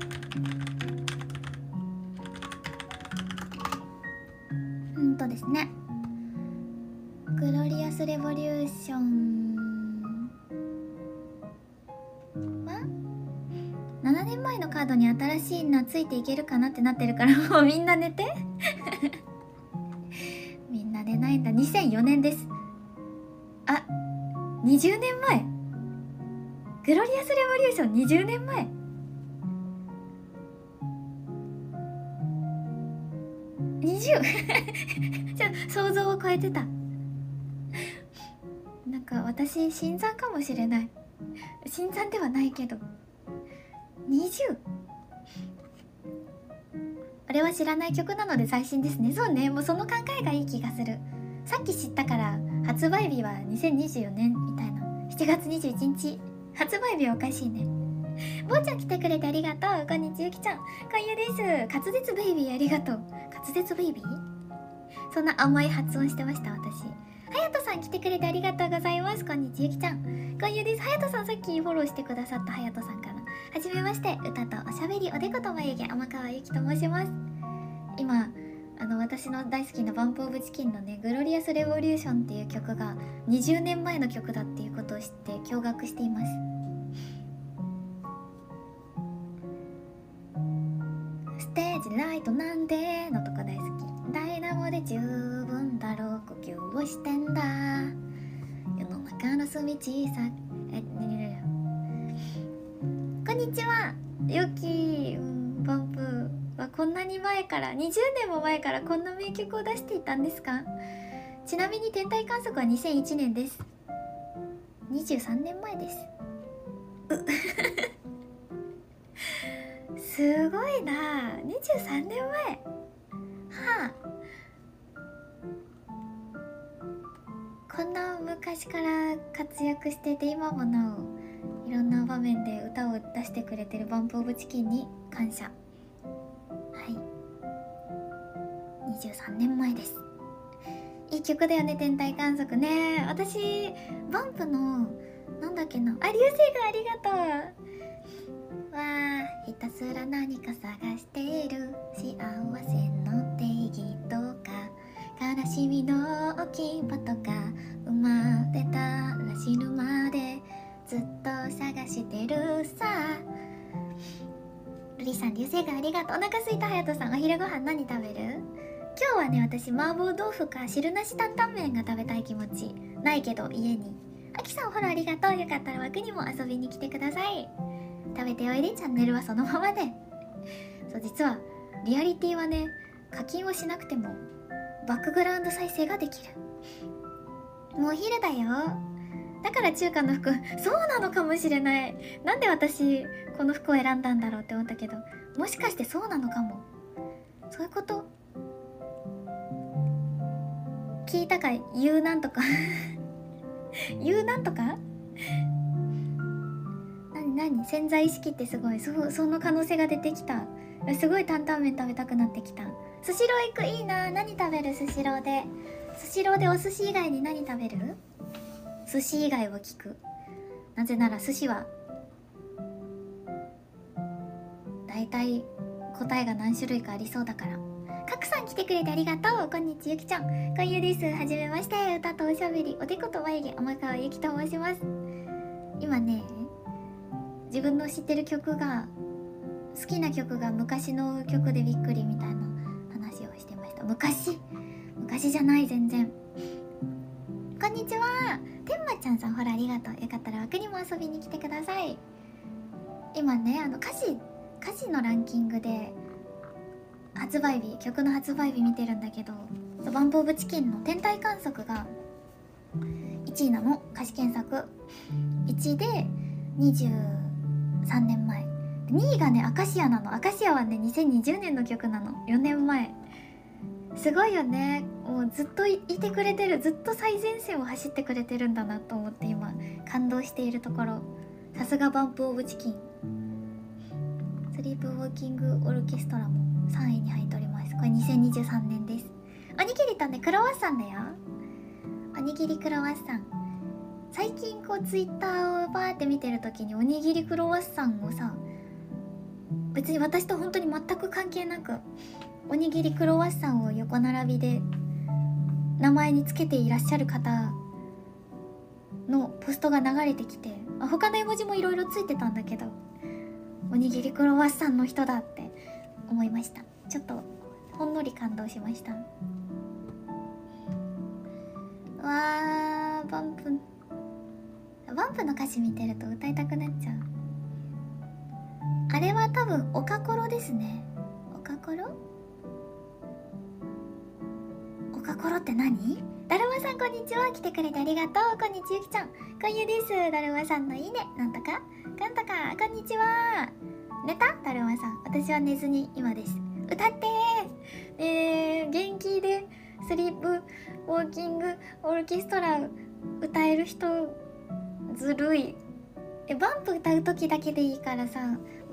ですね、グロリアスレボリューションは7年前のカードに新しいのついていけるかなってなってるから、もうみんな寝てみんな寝ないんだ。2004年です。あ、20年前。グロリアスレボリューション20年前。20 じゃあ想像を超えてた。なんか私新参かもしれない。新参ではないけど 20。 あれは知らない曲なので最新ですね。そうね、もうその考えがいい気がする。さっき知ったから発売日は2024年みたいな。7月21日発売日はおかしいね。ぼーちゃん来てくれてありがとう。こんにちは、ゆきちゃん。こんゆです。滑舌ベイビーありがとう。滑舌ベイビー、そんな甘い発音してました私。はやとさん来てくれてありがとうございます。こんにちは、ゆきちゃん。こんゆです。はやとさんさっきフォローしてくださったはやとさんから。はじめまして、歌とおしゃべりおでこと眉毛天川ゆきと申します。今私の大好きなバンプオブチキンのね、グロリアスレボリューションっていう曲が20年前の曲だっていうことを知って驚愕しています。ステージライトなんでのとか大好き。ダイナモで十分だろう、呼吸をしてんだ、世の中の隅小さこんにちは、ゆき。バンプはこんなに前から、20年も前からこんな名曲を出していたんですか？ちなみに天体観測は2001年です。23年前です。すごいな、23年前。はあ、こんな昔から活躍してて、今もなおいろんな場面で歌を出してくれてるバンプオブチキンに感謝。はい、23年前です。いい曲だよね、天体観測ね。私バンプのなんだっけな、あ、流星群ありがとう。わあ、ひたすら何か探している、幸せの定義とか悲しみの置き場とか、生まれたら死ぬまでずっと探してるさ。ルリさん、流星群ありがとう。お腹すいた。はやとさん、お昼ご飯何食べる？今日はね、私麻婆豆腐か汁なし担々麺が食べたい気持ち。ないけど家に。あきさん、フォローありがとう。よかったら枠にも遊びに来てください。食べておいで、チャンネルはそのままで。そう、実はリアリティはね、課金をしなくてもバックグラウンド再生ができる。もうお昼だよ。だから中華の服、そうなのかもしれない。なんで私この服を選んだんだろうって思ったけど、もしかしてそうなのかも。そういうこと？聞いたか？言うなんとか言うなんとか？何潜在意識ってすごい。その可能性が出てきた。すごい担々麺食べたくなってきた。スシロー行く。いいな。何食べる？スシローで。スシローでお寿司以外に何食べる？寿司以外を聞く。なぜなら寿司はだいたい答えが何種類かありそうだから。かくさん来てくれてありがとう。こんにちは、ゆきちゃん。こんゆです。はじめまして。歌とおしゃべりおでこと眉毛天川ゆきと申します。今ね、自分の知ってる曲が、好きな曲が昔の曲でびっくりみたいな話をしてました。昔じゃない、全然。 こんにちは。てんまちゃんさん、ほらありがとう。よかったら枠にも遊びに来てください。今ね、歌詞のランキングで曲の発売日見てるんだけど、バンプオブチキンの天体観測が1位なの。歌詞検索1位で23年前、2位がねアカシアなの。アカシアはね2020年の曲なの。4年前。すごいよね。もうずっといてくれてる、ずっと最前線を走ってくれてるんだなと思って今感動しているところ。さすがバンプオブチキン。スリープウォーキングオルケストラも3位に入っております。これ2023年です。おにぎりとねクロワッサンだよ。おにぎりクロワッサン。最近こうツイッターをバーって見てる時におにぎりクロワッサンをさ、別に私と本当に全く関係なくおにぎりクロワッサンを横並びで名前につけていらっしゃる方のポストが流れてきて、他の絵文字もいろいろついてたんだけど、おにぎりクロワッサンの人だって思いました。ちょっとほんのり感動しました。わー、バンプの歌詞見てると歌いたくなっちゃう。あれは多分おかころですね。おかころって何？だるまさんこんにちは。来てくれてありがとう。こんにちはゆきちゃん。こんゆです。だるまさんのいいね。なんとかかんとか。こんにちは。寝た？だるまさん。私は寝ずに今です。歌ってー。元気でスリープウォーキングオーケストラ歌える人ずるい。バンプ歌う時だけでいいからさ、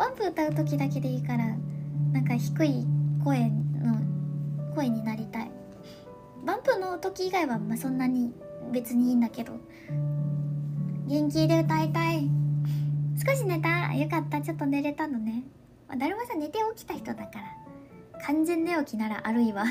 なんか低い声になりたい。バンプの時以外はそんなに別にいいんだけど、元気で歌いたい。少し寝た？よかった。ちょっと寝れたのね。だるまさん寝て起きた人だから完全寝起きならあるいは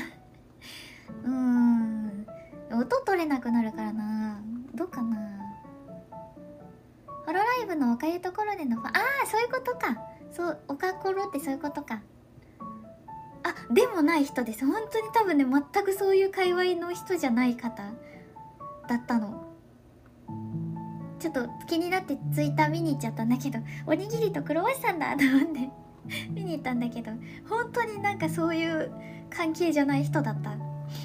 音取れなくなるからな。どうかな。ホロライブのおかゆところでのそういうことか。そう、おかころってそういうことか。でもない人です。本当に多分ね、全くそういう界隈の人じゃない方だったの。ちょっと気になってツイッター見に行っちゃったんだけど、おにぎりとクロワッサンだと思って見に行ったんだけど、本当になんかそういう関係じゃない人だった。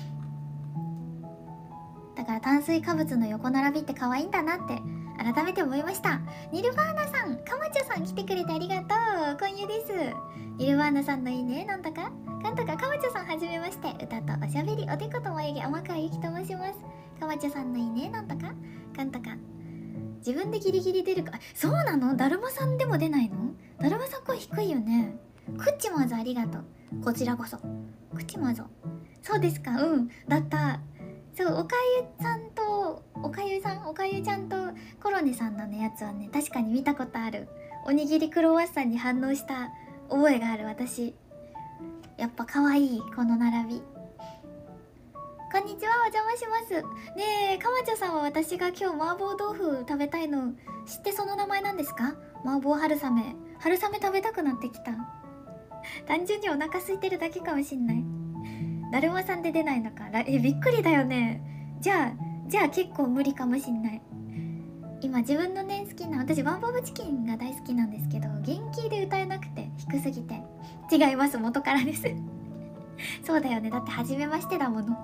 だから炭水化物の横並びって可愛いんだなって改めて思いました。ニルバーナさん、かまちょさん来てくれてありがとう。今夜です。ニルバーナさんのいいね。なんとかかんとか。かまちょさんはじめまして。歌とおしゃべりおでこと眉毛天川ゆきと申します。かまちょさんのいいね。なんとかかんとか。自分でギリギリ出るか。そうなの？だるまさんでも出ないの？だるまさん声低いよね。くっちもあずありがとう。こちらこそ。くっちもあず。そうですか。だった。そう、おかゆさんとおかゆちゃんとコロネさんのやつはね、確かに見たことある。おにぎりクロワッサンに反応した覚えがある。私やっぱ可愛いこの並び。こんにちは、お邪魔します。ねえ、かまちょさんは私が今日麻婆豆腐食べたいの知ってその名前なんですか？麻婆春雨食べたくなってきた。単純にお腹空いてるだけかもしんない。だるまさんで出ないのか。びっくりだよね。じゃあ結構無理かもしんない。今自分のね好きな、私バンプオブチキンが大好きなんですけど、元気で歌えなくて低すぎて。違います、元からですそうだよね、だって初めましてだもの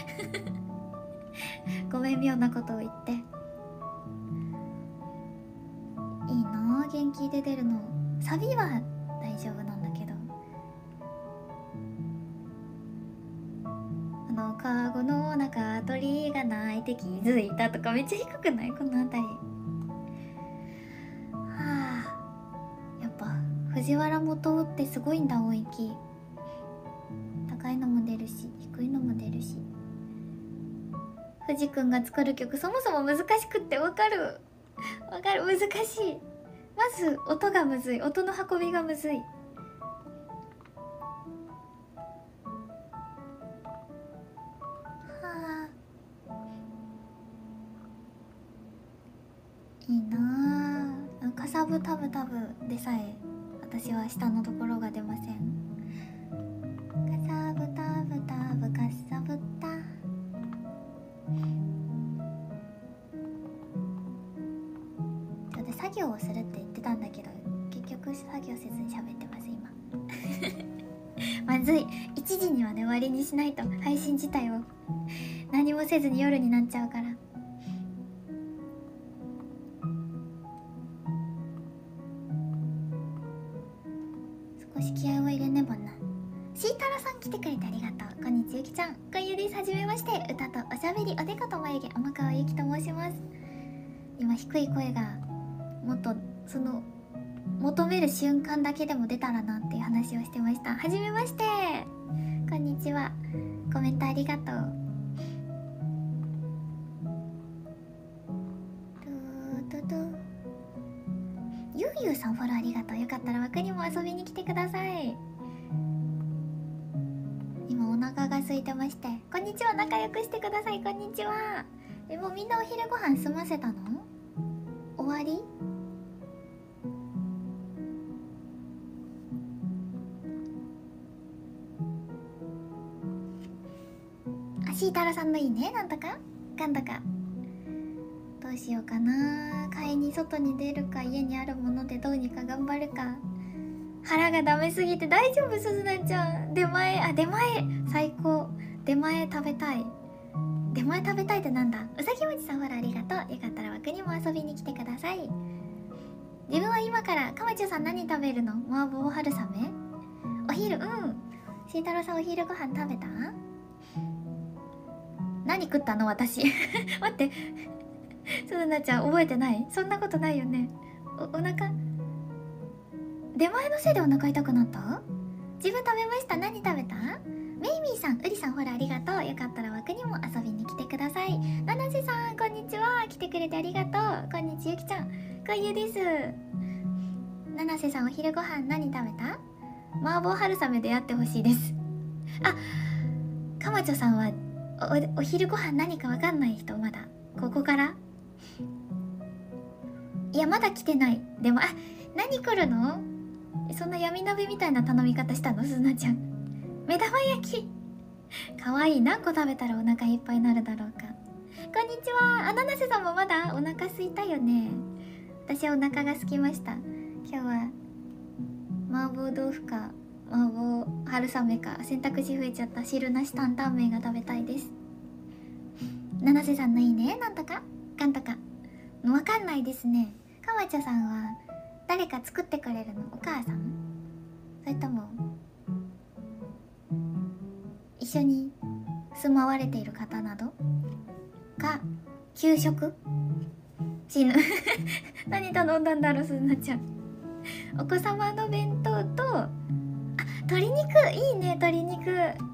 ごめん、妙なことを言って。いいなあ、元気で出るの。サビは大丈夫なんだけど、カゴの中鳥が鳴いて気づいたとかめっちゃ低くない？この辺り。やっぱ藤原元ってすごいんだ。音域高いのも出るし低いのも出るし。藤くんが作る曲そもそも難しくってわかる難しい。まず音がむずい。音の運びがむずい。いいなあ。かさぶたぶたぶでさえ私は下のところが出ません。かさぶたぶたぶかさぶた。 作業をするって言ってたんだけど、結局作業せずに喋ってます今まずい。1時にはね終わりにしないと、配信自体を何もせずに夜になっちゃうから。少し気合を入れねばな。シータラさん来てくれてありがとう。こんにちはゆきちゃん、こんゆです。はじめまして。歌とおしゃべり、おでこと眉毛、天川ゆきと申します。今低い声がもっとその求める瞬間だけでも出たらなっていう話をしてました。はじめまして、こんにちは。コメントありがとう。ゆうゆうさんフォローありがとう。よかったら枠にも遊びに来てください。今お腹が空いてまして。こんにちは、仲良くしてください。こんにちは。もうみんなお昼ご飯済ませたの？終わり？シータラさんのいいね、なんとかかんだか。どうしようかな。買いに外に出るか、家にあるものでどうにか頑張るか。腹がダメすぎて大丈夫、すずなちゃん。出前最高。出前食べたい。出前食べたいってなんだ。うさぎもちさんほらありがとう。よかったら枠にも遊びに来てください。自分は今からかまちょさん何食べるの？麻婆春雨？お昼、シータロさんお昼ご飯食べた？何食ったの私待ってすずなちゃん覚えてない？そんなことないよね。お腹出前のせいでお腹痛くなった？自分食べました。何食べた？メイミーさん、ウリさんほらありがとう。よかったら枠にも遊びに来てください。七瀬さんこんにちは。来てくれてありがとう。こんにちはゆきちゃん、こんゆです。七瀬さんお昼ご飯何食べた？麻婆春雨でやってほしいです。あ、かまちょさんはお昼ご飯何かわかんない人？まだここから？いやまだ来てない。でも何来るの？そんな闇鍋みたいな頼み方したの？すずなちゃん目玉焼きかわいい。何個食べたらお腹いっぱいになるだろうか。こんにちは。七瀬さんもまだお腹空いたよね。私はお腹が空きました。今日は麻婆豆腐か麻婆春雨か選択肢増えちゃった汁なし担々麺が食べたいです。七瀬さんのいいね、なんとかかんとかわかんないですね。かまちょさんは誰か作ってくれるの？お母さん？それとも一緒に住まわれている方などか、給食？死ぬ何頼んだんだろう、すずなちゃん。お子様の弁当と鶏肉いいね。鶏肉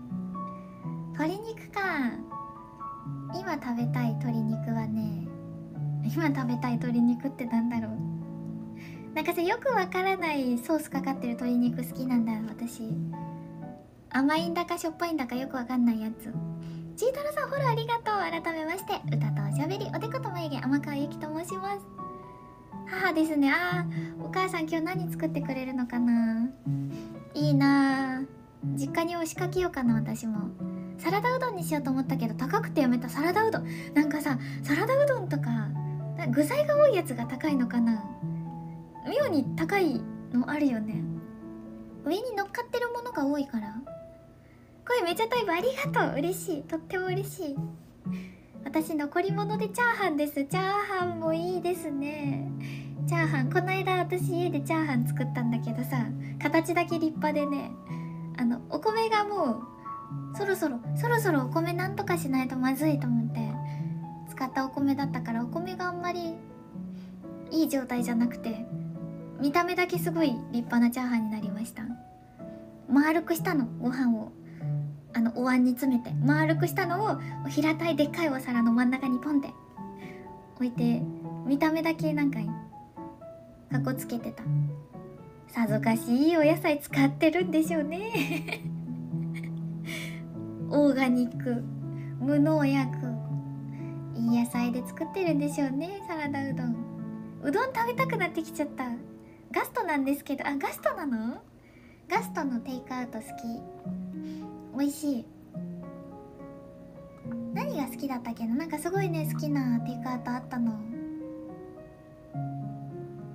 か。今食べたい鶏肉はね、今食べたい鶏肉ってなんだろう。なんかさ、よくわからないソースかかってる鶏肉好きなんだ私。甘いんだかしょっぱいんだかよくわかんないやつ。ちーたろさんフォローありがとう。改めまして、歌とおしゃべり、おでこと眉毛、天川ゆきと申します。母ですね。お母さん今日何作ってくれるのかな。いいな。実家に押しかけようかな。私もサラダうどんにしようと思ったけど高くてやめた。サラダうどんなんかさ、サラダうどんとか具材が多いやつが高いのかな。妙に高いのあるよね。上に乗っかってるものが多いから。声めっちゃタイプありがとう。嬉しい、とっても嬉しい。私残り物でチャーハンです。チャーハンもいいですね。チャーハンこの間私家でチャーハン作ったんだけどさ、形だけ立派でね、お米がもうそろそろお米なんとかしないとまずいと思って使ったお米だったから、お米があんまりいい状態じゃなくて見た目だけすごい立派なチャーハンになりました。丸くしたの、ご飯をお椀に詰めて丸くしたのを平たいでっかいお皿の真ん中にポンって置いて、見た目だけなんかかっこつけてた。さぞかしいいお野菜使ってるんでしょうねオーガニック、無農薬、いい野菜で作ってるんでしょうね。サラダうどん食べたくなってきちゃった。ガストなんですけど、ガストなの？ガストのテイクアウト好き。美味しい。何が好きだったっけな。なんかすごいね、好きなテイクアウトあったの。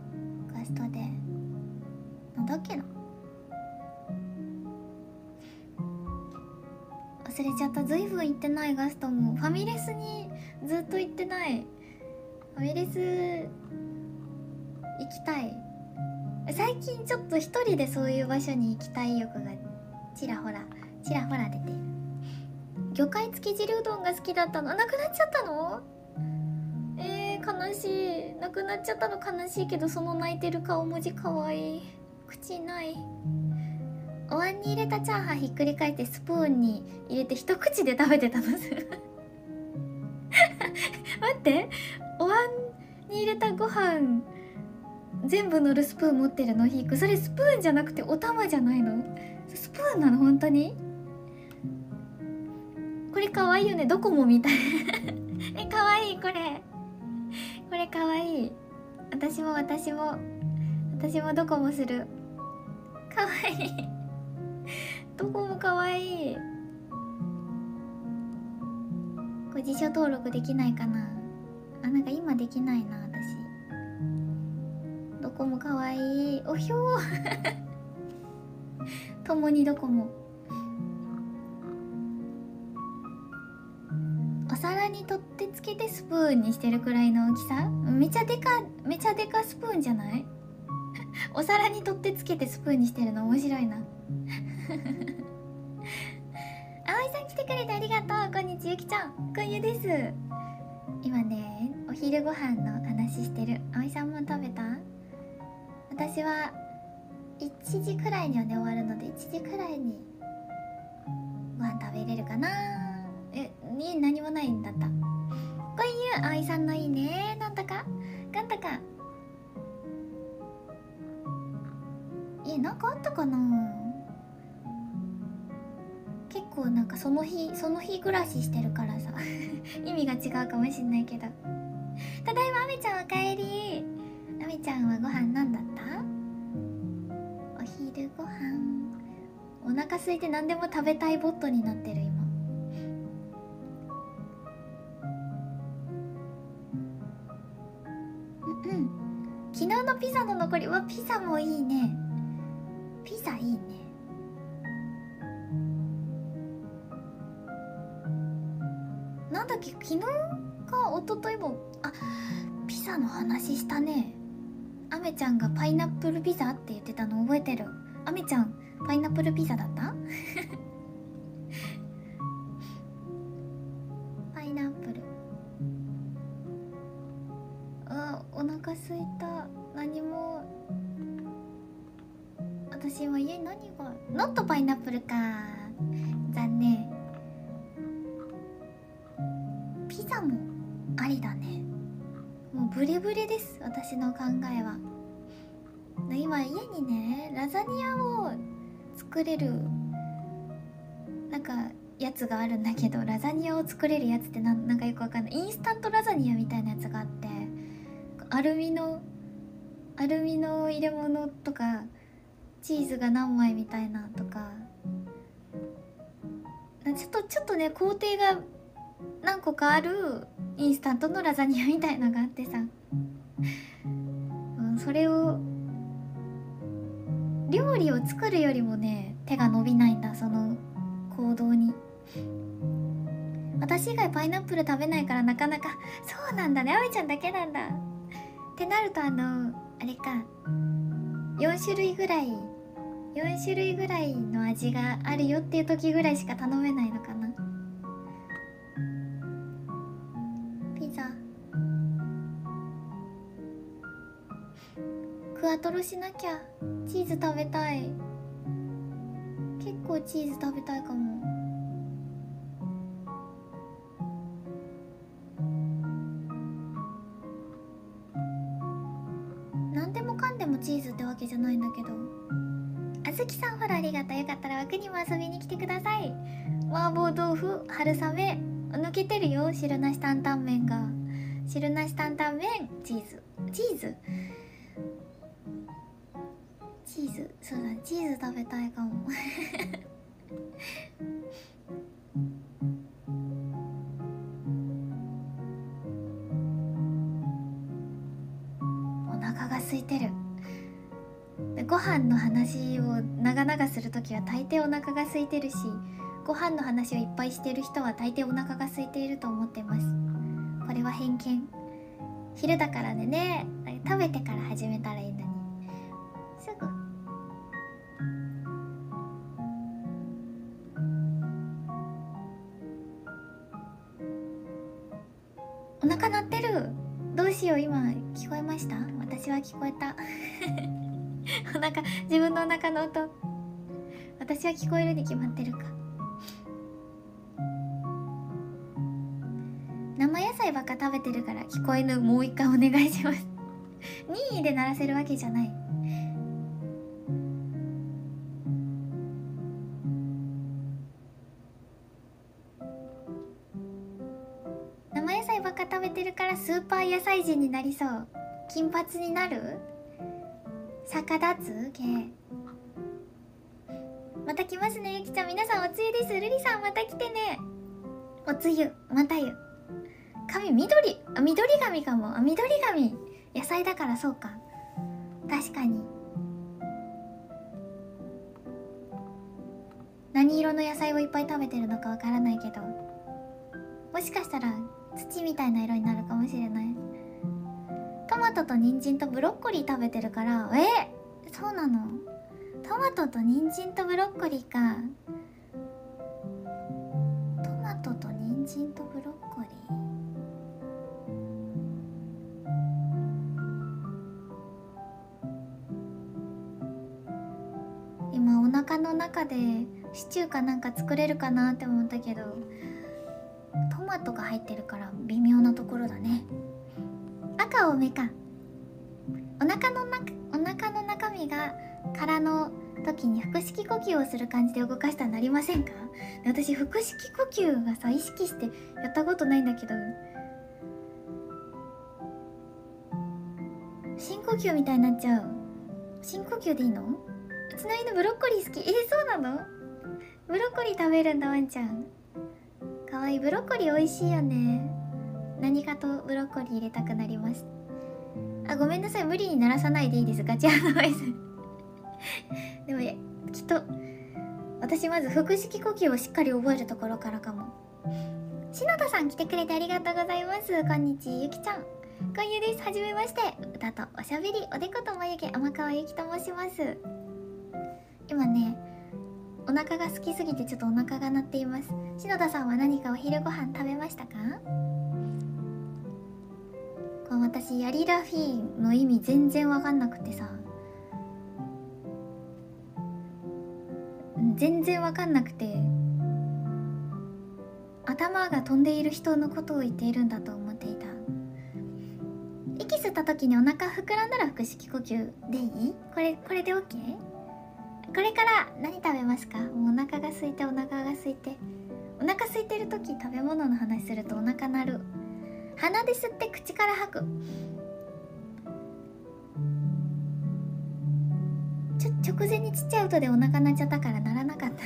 た。ずいぶん行ってない。ガストもファミレスにずっと行ってない。ファミレス行きたい。最近ちょっと一人でそういう場所に行きたい欲がちらほら出ている。魚介つき汁うどんが好きだったの。なくなっちゃったの？悲しい。なくなっちゃったの悲しいけど、その泣いてる顔文字かわいい。口ない。お椀に入れたチャーハンひっくり返ってスプーンに入れて一口で食べてたの。待って、お椀に入れたご飯全部乗るスプーン持ってるの？ヒーク、それスプーンじゃなくてお玉じゃないの？スプーンなの？本当に？これかわいいよね。ドコモみたい。かわいい。これかわいい。私もドコモする。かわいい。ドコモかわいい。これ辞書登録できないかな。なんか今できないな。私ドコモかわいい。おひょー。共にドコモ。お皿に取ってつけてスプーンにしてるくらいの大きさ。めちゃでかスプーンじゃない？お皿に取ってつけてスプーンにしてるの面白いな。葵さん来てくれてありがとう。こんにちは。ゆきちゃん、こんゆです。今ね、お昼ご飯の話してる。葵さんも食べた？私は1時くらいにはね終わるので、1時くらいにご飯食べれるかな。家に何もないんだった。こんゆ葵さんのいいね。なんだかガンタか。なんかあったかな。結構なんかその日暮らししてるからさ。意味が違うかもしんないけど。ただいまあめちゃんおかえり。あめちゃんはご飯なんだった？お昼ご飯。お腹空いて何でも食べたいボットになってる今。昨日のピザの残りは、ピザもいいね。ピザいいね。なんだっけ、昨日か一昨日もピザの話したね。アメちゃんがパイナップルピザって言ってたの覚えてる。アメちゃんパイナップルピザだった？パイナップル。お腹すいた。何も。私は家に何が。ノットパイナップルか。残念。ピザもありだね。もうブレブレです、私の考えは。今家にねラザニアを作れるなんかやつがあるんだけど、ラザニアを作れるやつってなんかよくわかんない。インスタントラザニアみたいなやつがあって、アルミの入れ物とかチーズが何枚みたいなとか、ちょっとね工程が何個かあるインスタントのラザニアみたいのがあってさ、それを料理を作るよりもね手が伸びないんだ、その行動に。私以外パイナップル食べないからなかなか。そうなんだね、あめちゃんだけなんだってなると、あれか、4種類ぐらいの味があるよっていう時ぐらいしか頼めないのかな。ピザクワトロしなきゃ。チーズ食べたい。結構チーズ食べたいかも。何でもかんでもチーズってわけじゃないんだけど。あずきさん、ほらありがとう。よかったら枠にも遊びに来てください。麻婆豆腐、春雨抜けてるよ。汁なし担々麺が。汁なし担々麺、チーズ、そうだ、チーズ食べたいかも。お腹が空いてる。ご飯の話を長々するときは大抵お腹が空いてるし、 ご飯の話をいっぱいしてる人は大抵お腹が空いていると思ってます。これは偏見。昼だからね、食べてから始めたらいいのに。すぐお腹鳴ってる。どうしよう。今聞こえました？私は聞こえた。お腹、自分のお腹の音、私は聞こえるに決まってるか。生野菜ばっか食べてるから聞こえぬ。もう一回お願いします。任意で鳴らせるわけじゃない。生野菜ばっか食べてるからスーパー野菜人になりそう。金髪になる？逆立つ系。また来ますね、ゆきちゃん。皆さんおつゆです。ルリさんまた来てね。おつゆ、またゆ。髪緑。あ、緑髪かも。あ、緑髪。野菜だからそうか。確かに。何色の野菜をいっぱい食べてるのかわからないけど、もしかしたら土みたいな色になるかもしれない。トマトと人参とブロッコリー食べてるから。そうなの？トマトと人参とブロッコリーか。トマトと人参とブロッコリー。今お腹の中でシチューかなんか作れるかなって思ったけど、トマトが入ってるから微妙なところだね。赤多めか。お腹の中身が空の時に腹式呼吸をする感じで動かしたらなりませんか？私腹式呼吸がさ、意識してやったことないんだけど、深呼吸みたいになっちゃう。深呼吸でいいの？うちの犬ブロッコリー好き。そうなの？ブロッコリー食べるんだワンちゃん。かわいい。ブロッコリー美味しいよね。何かとブロッコリー入れたくなります。あ、ごめんなさい、無理に鳴らさないでいいです。ガチアドバイス。でもきっと私まず腹式呼吸をしっかり覚えるところからかも。篠田さん来てくれてありがとうございます。こんにちは、ゆきちゃん。こんゆです。はじめまして。歌とおしゃべり、おでこと眉毛、天川ゆきと申します。今ね、お腹が空きすぎてちょっとお腹が鳴っています。篠田さんは何かお昼ご飯食べましたか？この私ヤリラフィーの意味全然わかんなくてさ、全然わかんなくて、頭が飛んでいる人のことを言っているんだと思っていた。息吸った時にお腹膨らんだら腹式呼吸でいい？これで OK？ これから何食べますか？もうお腹が空いてお腹が空いて。お腹空いてる時食べ物の話するとお腹鳴る。鼻で吸って口から吐く。直前にちっちゃい音でお腹鳴っちゃったから鳴らなかった。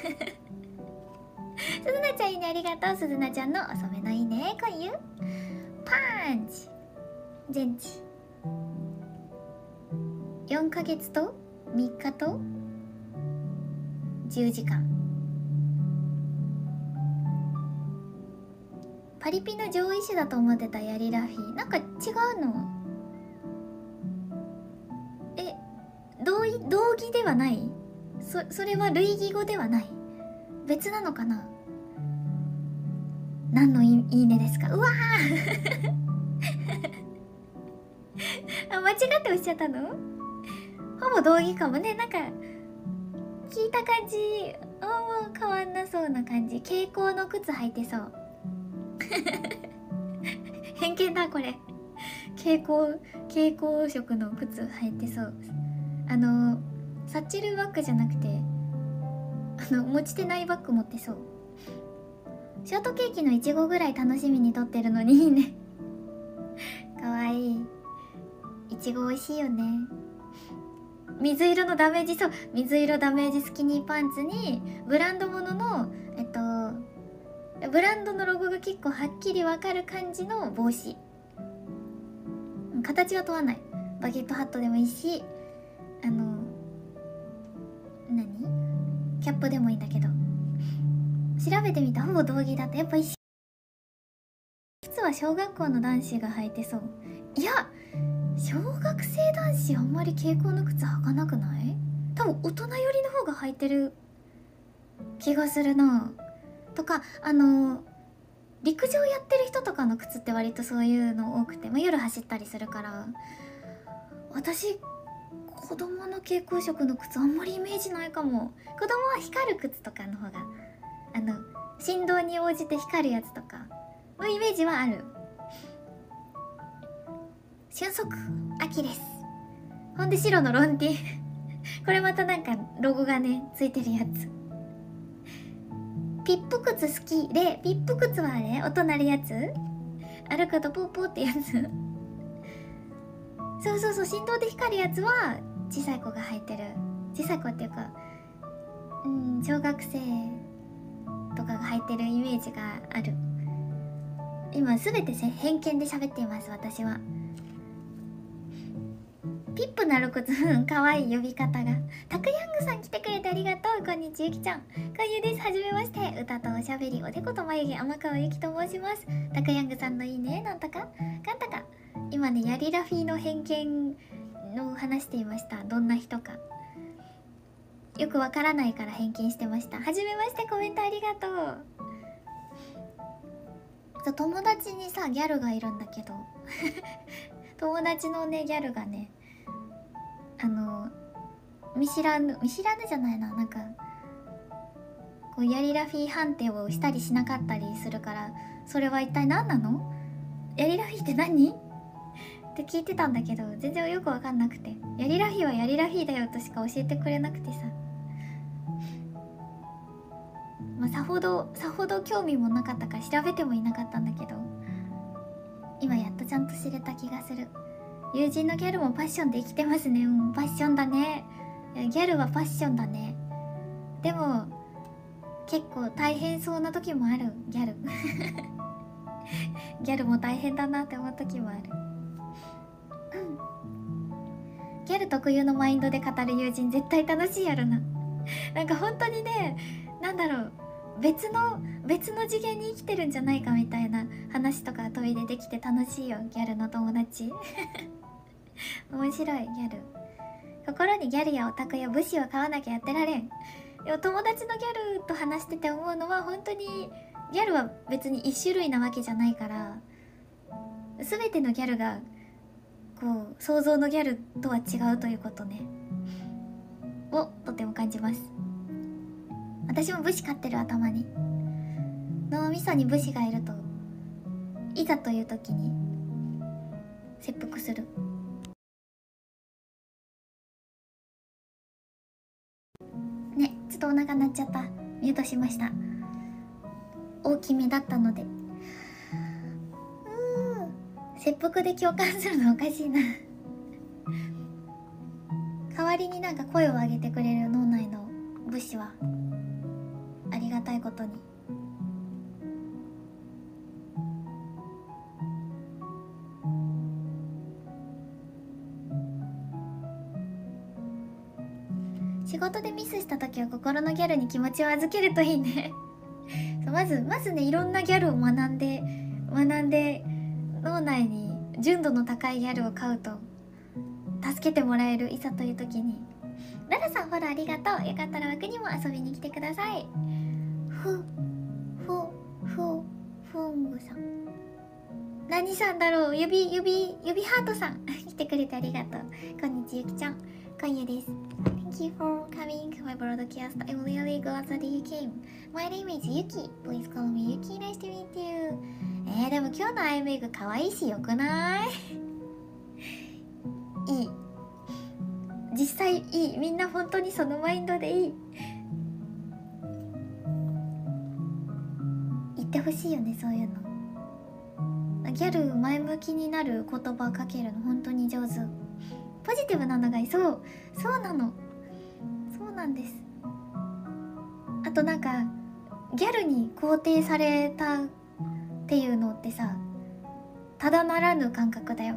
すずなちゃんいいね、ありがとう。すずなちゃんの遅めのいいね。こゆパンチ全治4ヶ月と3日と10時間。パリピの上位種だと思ってたヤリラフィー。なんか違うの？同義ではない？それは類義語ではない？別なのかな？何のいいねですか？うわーあ、間違っておっしゃったの？ほぼ同義かもね。なんか聞いた感じ、もう変わんなそうな感じ。蛍光の靴履いてそう。偏見だこれ。蛍光色の靴履いてそう。サッチルバッグじゃなくて持ち手ないバッグ持ってそう。ショートケーキのいちごぐらい楽しみに撮ってるのにいいね。かわいい。いちご美味しいよね。水色のダメージ、そう、水色ダメージスキニーパンツにブランド物のブランドのロゴが結構はっきりわかる感じの帽子。形は問わない。バゲットハットでもいいし、キャップでもいいんだけど、 調べてみた。ほぼ同義だった。やっぱ一緒。靴は小学校の男子が履いてそう。いや、小学生男子あんまり蛍光の靴履かなくない？多分大人寄りの方が履いてる気がするな。とか陸上やってる人とかの靴って割とそういうの多くて、まあ、夜走ったりするから。私子供の蛍光色の靴あんまりイメージないかも。子供は光る靴とかの方が振動に応じて光るやつとかのイメージはある。俊足秋です。ほんで白のロンティこれまたなんかロゴがねついてるやつ。ピップ靴好きで、ピップ靴はあれ音鳴るやつ、歩くとポーポーってやつそうそうそう、振動で光るやつは小さい子が履いてる。小さい子っていうか小学生とかが履いてるイメージがある。今すべて偏見で喋っています。私はピップなる靴かわいい呼び方が。タクヤングさん来てくれてありがとう。こんにちはゆきちゃん、こんゆです。はじめまして。歌とおしゃべりおでこと眉毛天川ゆきと申します。タクヤングさんのいいねなんとかかんたか。今ねヤリラフィーの偏見の話していました。どんな人かよくわからないから偏見してました。はじめまして。コメントありがとう。友達にさギャルがいるんだけど友達のねギャルがね見知らぬじゃないな、なんかこうヤリラフィー判定をしたりしなかったりするから、それは一体何なの、ヤリラフィーって何って聞いてたんだけど、全然よく分かんなくて、ヤリラフィーはヤリラフィーだよとしか教えてくれなくてさ、まあ、さほど興味もなかったから調べてもいなかったんだけど、今やっとちゃんと知れた気がする。友人のギャルもパッションで生きてますね。パッションだね。ギャルはパッションだね。でも結構大変そうな時もある。ギャルギャルも大変だなって思う時もある。ギャル特有のマインドで語る友人絶対楽しいやろななんか本当にね、なんだろう、別の次元に生きてるんじゃないかみたいな話とか飛び出てきて楽しいよ、ギャルの友達面白い。ギャル心にギャルやオタクや武士を買わなきゃやってられん。でも友達のギャルと話してて思うのは、本当にギャルは別に一種類なわけじゃないから、全てのギャルがこう想像のギャルとは違うということねをとても感じます。私も武士飼ってる。頭に脳みそに武士がいるといざという時に切腹する。ね、ちょっとお腹鳴っちゃった。ミュートしました。大きめだったので。切腹で共感するのおかしいな代わりになんか声を上げてくれる脳内の武士はありがたいことに。仕事でミスした時は心のギャルに気持ちを預けるといいねまずね、いろんなギャルを学んで脳内に純度の高いギャルを飼うと助けてもらえる。いざという時に。ララさんフォローありがとう。よかったら枠にも遊びに来てください。フングさん、何さんだろう。指ハートさん来てくれてありがとう。こんにちはゆきちゃん、今夜です。 Thank you for coming to my broadcast. I'm really glad that you came. My name is Yuki. Please call me Yuki. Nice to meet you. でも今日のアイメイク可愛いしよくないいい、実際いい。みんな本当にそのマインドでいい。言ってほしいよね、そういうの。ギャル前向きになる言葉かけるの本当に上手。ポジティブなのがいい。そうなの。そうなんです。あとなんかギャルに肯定されたっていうのってさ、ただならぬ感覚だよ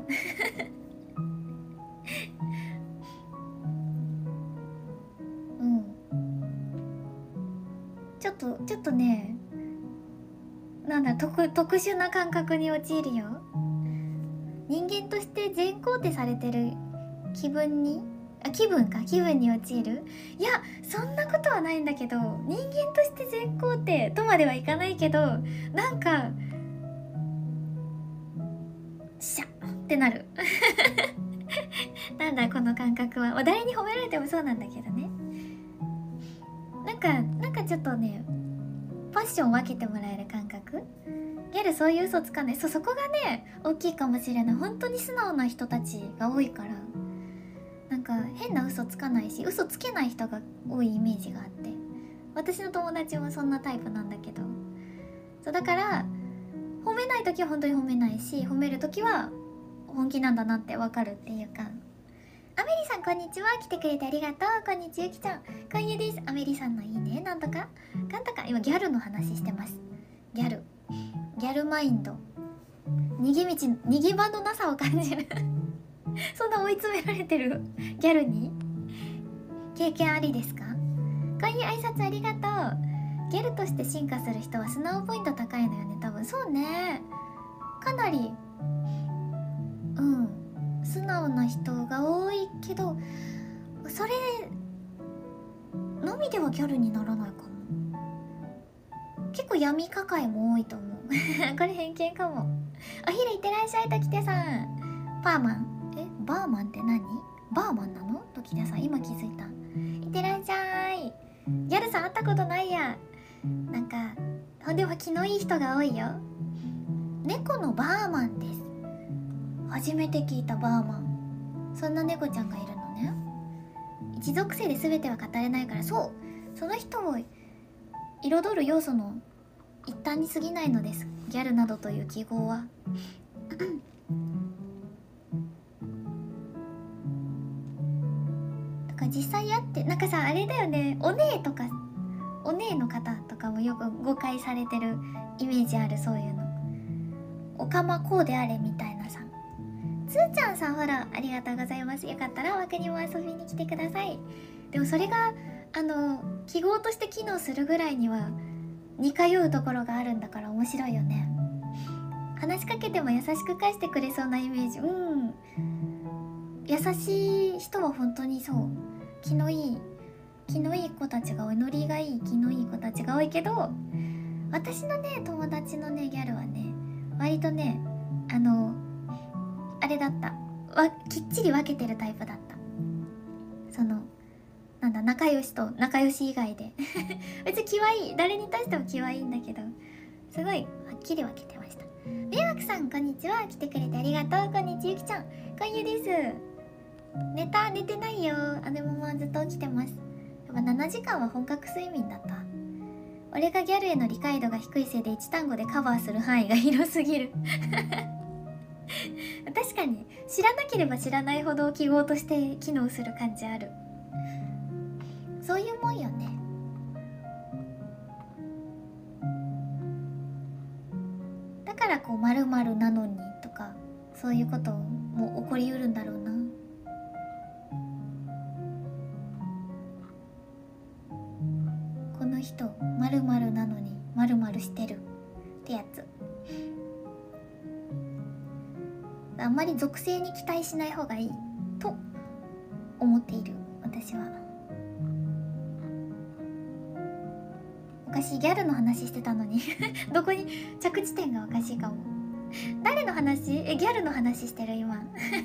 ちちょっとね、なんだ、特殊な感覚に陥るよ。人間として全肯定されてる気分に陥る。いや、そんなことはないんだけど、人間として全肯定とまではいかないけど、なんかシャッってなるなんだこの感覚は。誰に褒められてもそうなんだけどね。なんかちょっとね、パッション分けてもらえる感覚。ギャルそういう嘘つかない。そこがね大きいかもしれない。本当に素直な人たちが多いから、なんか変な嘘つかないし、嘘つけない人が多いイメージがあって、私の友達もそんなタイプなんだけど、そうだから褒めない時は本当に褒めないし、褒める時は本気なんだなってわかるっていうか。アメリさんこんにちは、来てくれてありがとう。こんにちは、ゆきちゃんこんゆです。アメリさんのいいね、なんとか今ギャルの話してます。ギャルマインド、逃げ場のなさを感じるそんな追い詰められてるギャルに経験ありですか？こういう挨拶ありがとう。ギャルとして進化する人は素直ポイント高いのよね、多分。そうね、かなり素直な人が多いけど、それのみではギャルにならないかも。結構闇抱えも多いと思うこれ偏見かも。お昼いってらっしゃい、ときてさん。バーマンって何？バーマンなの？ときてさん今気づいた。いってらっしゃい。ギャルさん会ったことないや。なんかでも気のいい人が多いよ。猫のバーマンです。初めて聞いた。バーマン、そんな猫ちゃんがいるのね。一属性で全ては語れないから、その人を彩る要素の一端に過ぎないのです、ギャルなどという記号はだから実際会って、なんかさ、あれだよね、お姉の方とかもよく誤解されてるイメージある。そういうの、おかまこうであれみたいなさ。つーちゃんさん、フォローありがとうございます。よかったら枠にも遊びに来てください。でもそれが記号として機能するぐらいには似通うところがあるんだから面白いよね。話しかけても優しく返してくれそうなイメージ。優しい人は本当にそう、気のいい子たちが多い。ノリがいい気のいい子たちが多いけど、私のね友達のねギャルはね、割とねあれだった。きっちり分けてるタイプだった。なんだ、仲良しと仲良し以外で別に気はいい、誰に対しても気はいいんだけど、すごいはっきり分けてました。迷惑さんこんにちは、来てくれてありがとう。こんにちは、ゆきちゃんこんゆです。寝てないよ。姉もずっと起きてます。やっぱ7時間は本格睡眠だった。俺がギャルへの理解度が低いせいで1単語でカバーする範囲が広すぎる確かに知らなければ知らないほど記号として機能する感じある。そういうもんよね。だからこう〇〇なのにとか、そういうことも起こりうるんだろうな。この人〇〇なのに〇〇してるってやつ。あんまり属性に期待しない方がいいと思っている私は。おかしい、ギャルの話してたのにどこに着地点がおかしいかも。誰の話？ギャルの話してる今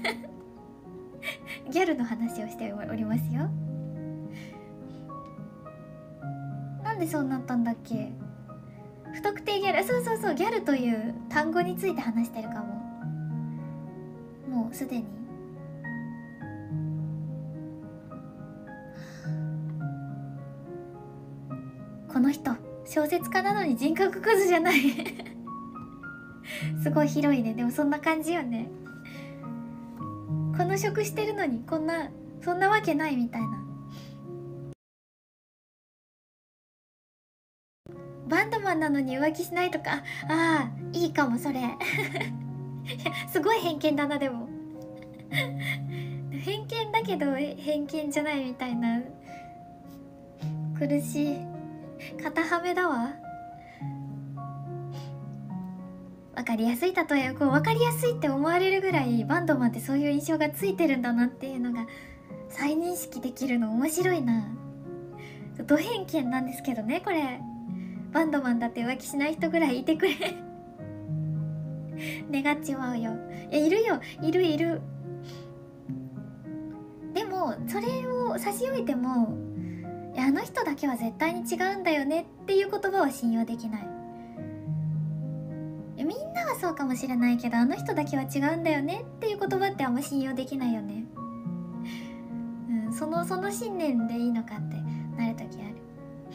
ギャルの話をしておりますよ。なんでそうなったんだっけ。不特定ギャル、そうギャルという単語について話してるかも。もうすでにこの人小説家なのに人格クズじゃないすごい広いね。でもそんな感じよね。この職してるのにそんなわけないみたいな。バンドマンなのに浮気しないとか、いいかもそれすごい偏見だな。でも偏見だけど偏見じゃないみたいな。苦しい肩はめだわ。わかりやすい例え、こう分かりやすいって思われるぐらいバンドマンってそういう印象がついてるんだなっていうのが再認識できるの面白いな。ド偏見なんですけどねこれ。バンドマンだって浮気しない人ぐらいいてくれ願っちまうよ。いやいるよ、いるいる。でもそれを差し置いても、いやあの人だけは絶対に違うんだよねっていう言葉は信用できない。みんなはそうかもしれないけど、あの人だけは違うんだよねっていう言葉ってあんま信用できないよね。その信念でいいのかってなる時ある。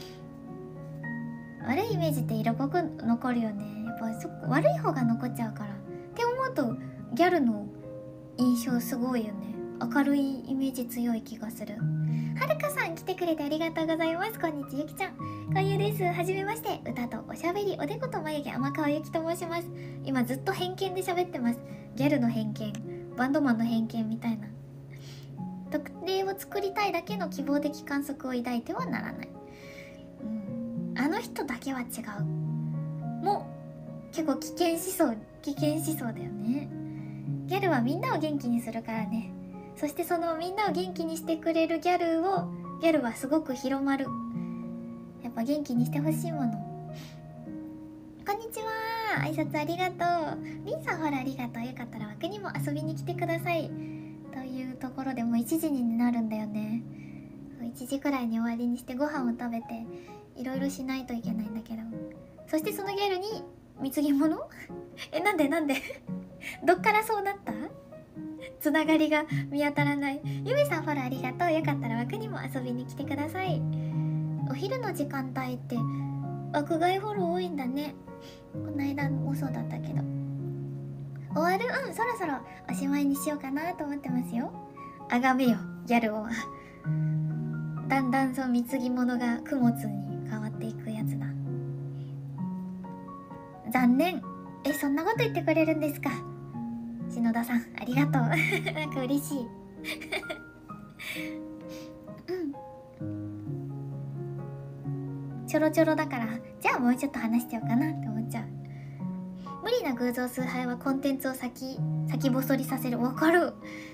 悪いイメージって色濃く残るよね。やっぱ悪い方が残っちゃうからって思うと、ギャルの印象すごいよね。明るいイメージ強い気がする。はるかさん来てくれてありがとうございます。こんにちは、ゆきちゃん。こんゆです。はじめまして。歌とおしゃべり、おでこと眉毛、天川ゆきと申します。今ずっと偏見で喋ってます。ギャルの偏見、バンドマンの偏見みたいな。特例を作りたいだけの希望的観測を抱いてはならない。あの人だけは違う。も結構危険思想だよね。ギャルはみんなを元気にするからね。そしてそのみんなを元気にしてくれるギャルはすごく広まる。やっぱ元気にしてほしいもの。こんにちは、挨拶ありがとう。りんさんほらありがとう。よかったら枠にも遊びに来てください。というところでもう1時になるんだよね。1時くらいに終わりにしてご飯を食べていろいろしないといけないんだけど、そしてそのギャルに貢ぎ物なんでどっからそうなった？つながりが見当たらない。ゆめさんフォローありがとう。よかったら枠にも遊びに来てください。お昼の時間帯って枠外フォロー多いんだね。この間もそうだったけど。終わる？そろそろおしまいにしようかなと思ってますよ。あがめよギャルをだんだんそう貢ぎ物が供物に変わっていくやつだ。残念。そんなこと言ってくれるんですか。篠田さんありがとうなんか嬉しいちょろちょろだから、じゃあもうちょっと話しちゃおうかなって思っちゃう。無理な偶像崇拝はコンテンツを先細りさせる。わかる。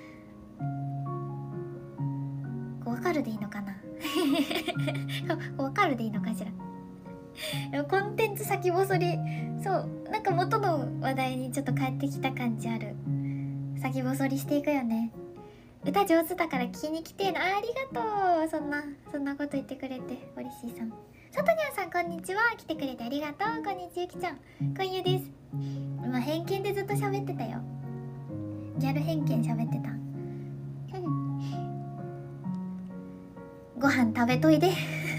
わかるでいいのかなわかるでいいのかしらコンテンツ先細り。そうなんか元の話題にちょっと帰ってきた感じある。先細りしていくよね。歌上手だから聞きに来てな。ありがとう。そんなこと言ってくれて嬉しいさん。さとにゃんさんこんにちは。来てくれてありがとう。こんにちはゆきちゃん。こんゆです。今偏見でずっと喋ってたよ。ギャル偏見喋ってた。ご飯食べといで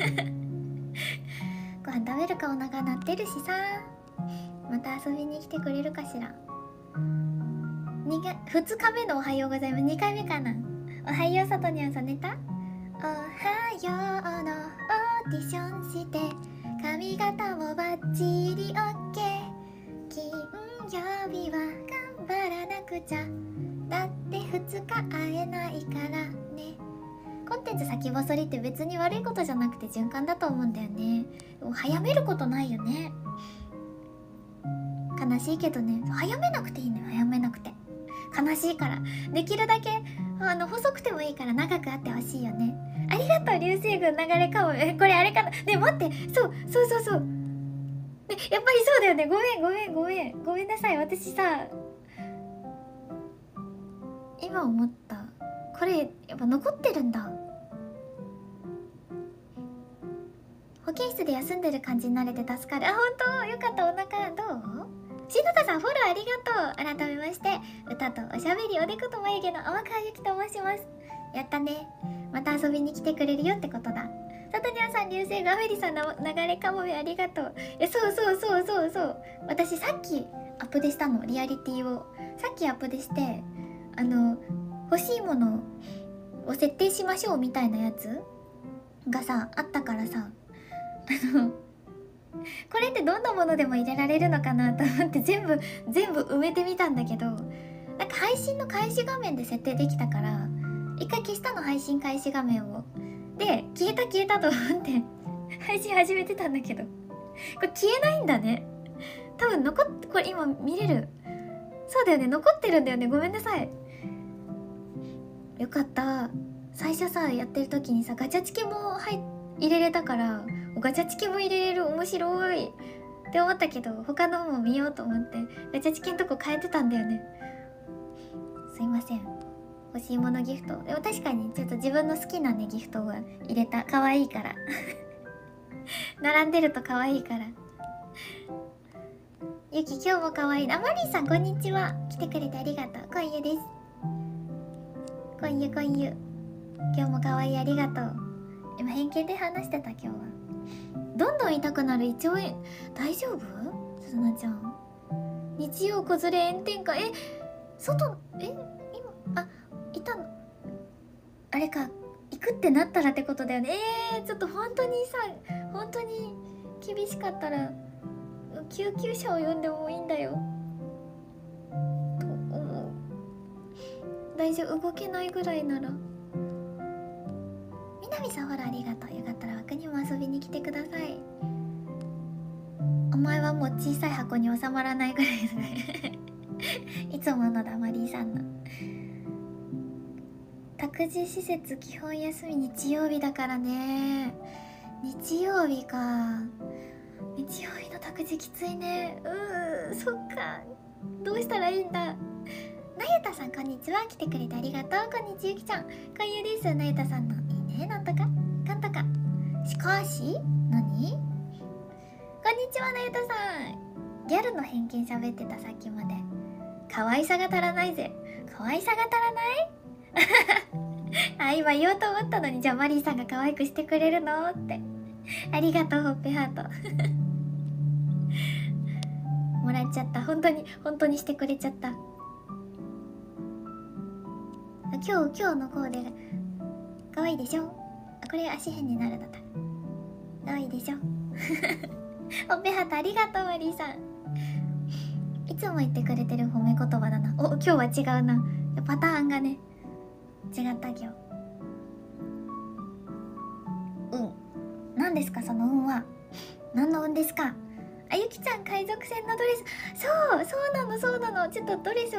ご飯食べるかお腹鳴ってるしさ。また遊びに来てくれるかしら。2日目のおはようございます。2回目かな。おはようさとにゃんさん寝た？おはようのオーディションして髪型もバッチリオッケー。金曜日は頑張らなくちゃ。だって2日会えないからね。コンテンツ先細りって別に悪いことじゃなくて循環だと思うんだよね。早めることないよね。悲しいけどね、早めなくていいのよ。早めなくて悲しいから。できるだけ細くてもいいから長くあってほしいよね。ありがとう流星群流れかも。これあれかな。ね待って、そうね、やっぱりそうだよね。ごめんなさい。私さ今思った。これやっぱ残ってるんだ。保健室で休んでる感じになれて助かる。あ、本当よかった。お腹どう？篠田さんフォローありがとう。改めまして歌とおしゃべりおでこと眉毛の天川ゆきと申します。やったね。また遊びに来てくれるよってことだ。さとにゃんさん、流星がアメリさんの流れかもめありがとう。そう私さっきアップでしたの。リアリティをさっきアップでして、欲しいものを設定しましょうみたいなやつがさあったからさ、これってどんなものでも入れられるのかなと思って全部埋めてみたんだけど、なんか配信の開始画面で設定できたから一回消したの。配信開始画面をで消えたと思って配信始めてたんだけど、これ消えないんだね。多分これ今見れる。そうだよね、残ってるんだよね。ごめんなさい。よかった。最初さやってる時にさガチャチケも入れれたから、ガチャチケも入れれる、面白いって思ったけど、他のも見ようと思ってガチャチケのとこ変えてたんだよね。すいません。欲しいものギフトでも確かにちょっと自分の好きなねギフトは入れた。可愛いから並んでると可愛いから。ゆき今日も可愛いな。マリーさんこんにちは。来てくれてありがとう。こんゆです。こんゆ今日も可愛い、ありがとう。今偏見で話してた。今日はどんどん痛くなる胃腸炎大丈夫？すなちゃん日曜子連れ炎天下外今いたのあれか。行くってなったらってことだよね。ちょっと本当に厳しかったら救急車を呼んでもいいんだよと思う。大丈夫、動けないぐらいなら。みなみさんほらありがとう。よかったら枠にも遊びに来てください。お前はもう小さい箱に収まらないぐらいですねいつものだ。マリーさんの託児施設基本休み日曜日だからね。日曜日か。日曜日の託児きついね。そっか。どうしたらいいんだ。なゆたさんこんにちは。来てくれてありがとう。こんにちはゆきちゃん。こんゆです。なゆたさんのいいね。なんとかかんとか。しかし何？こんにちはなゆたさん。ギャルの偏見喋ってた。さっきまで可愛さが足らないぜ。可愛さが足らない今言おうと思ったのに。じゃあマリーさんが可愛くしてくれるのってありがとう。ほっぺハートもらっちゃった。本当にしてくれちゃった。今日のコーデが可愛いでしょ。これ足変になるんだった可愛いでしょほっぺハートありがとう。マリーさんいつも言ってくれてる褒め言葉だな。今日は違うな。パターンがね違った今日。何ですかその運は。何の運ですか。ゆきちゃん海賊船のドレス。そうなのちょっとドレス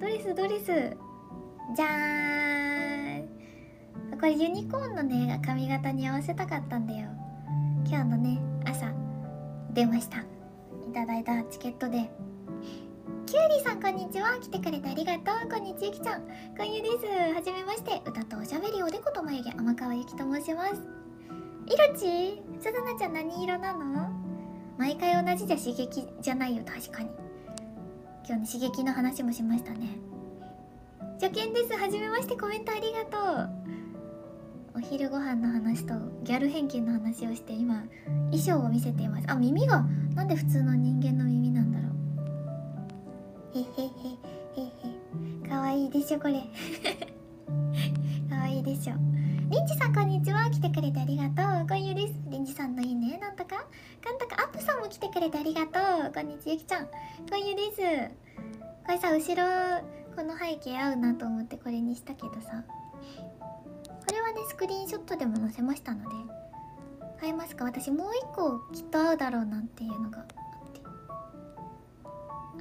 じゃーん。これユニコーンのね髪型に合わせたかったんだよ。今日のね朝出ました。いただいたチケットで。キュウリさんこんにちは。来てくれてありがとう。こんにちはゆきちゃん。こんゆです。はじめまして。歌とおしゃべりおでこと眉毛天川ゆきと申します。いろちすずなちゃん何色なの？毎回同じじゃ刺激じゃないよ。確かに今日ね刺激の話もしましたね。初見です。はじめまして。コメントありがとう。お昼ご飯の話とギャル偏見の話をして今衣装を見せています。耳がなんで普通の人間の耳なんだろう。へかわいいでしょこれかわいいでしょ。リンジさんこんにちは。来てくれてありがとう。こんゆです。リンジさんのいいね。なんとかかんとか。アップさんも来てくれてありがとう。こんにちはゆきちゃん。こんゆです。これさ後ろこの背景合うなと思ってこれにしたけどさ、これはねスクリーンショットでも載せましたので買えますか。私もう一個きっと合うだろうなっていうのがあって。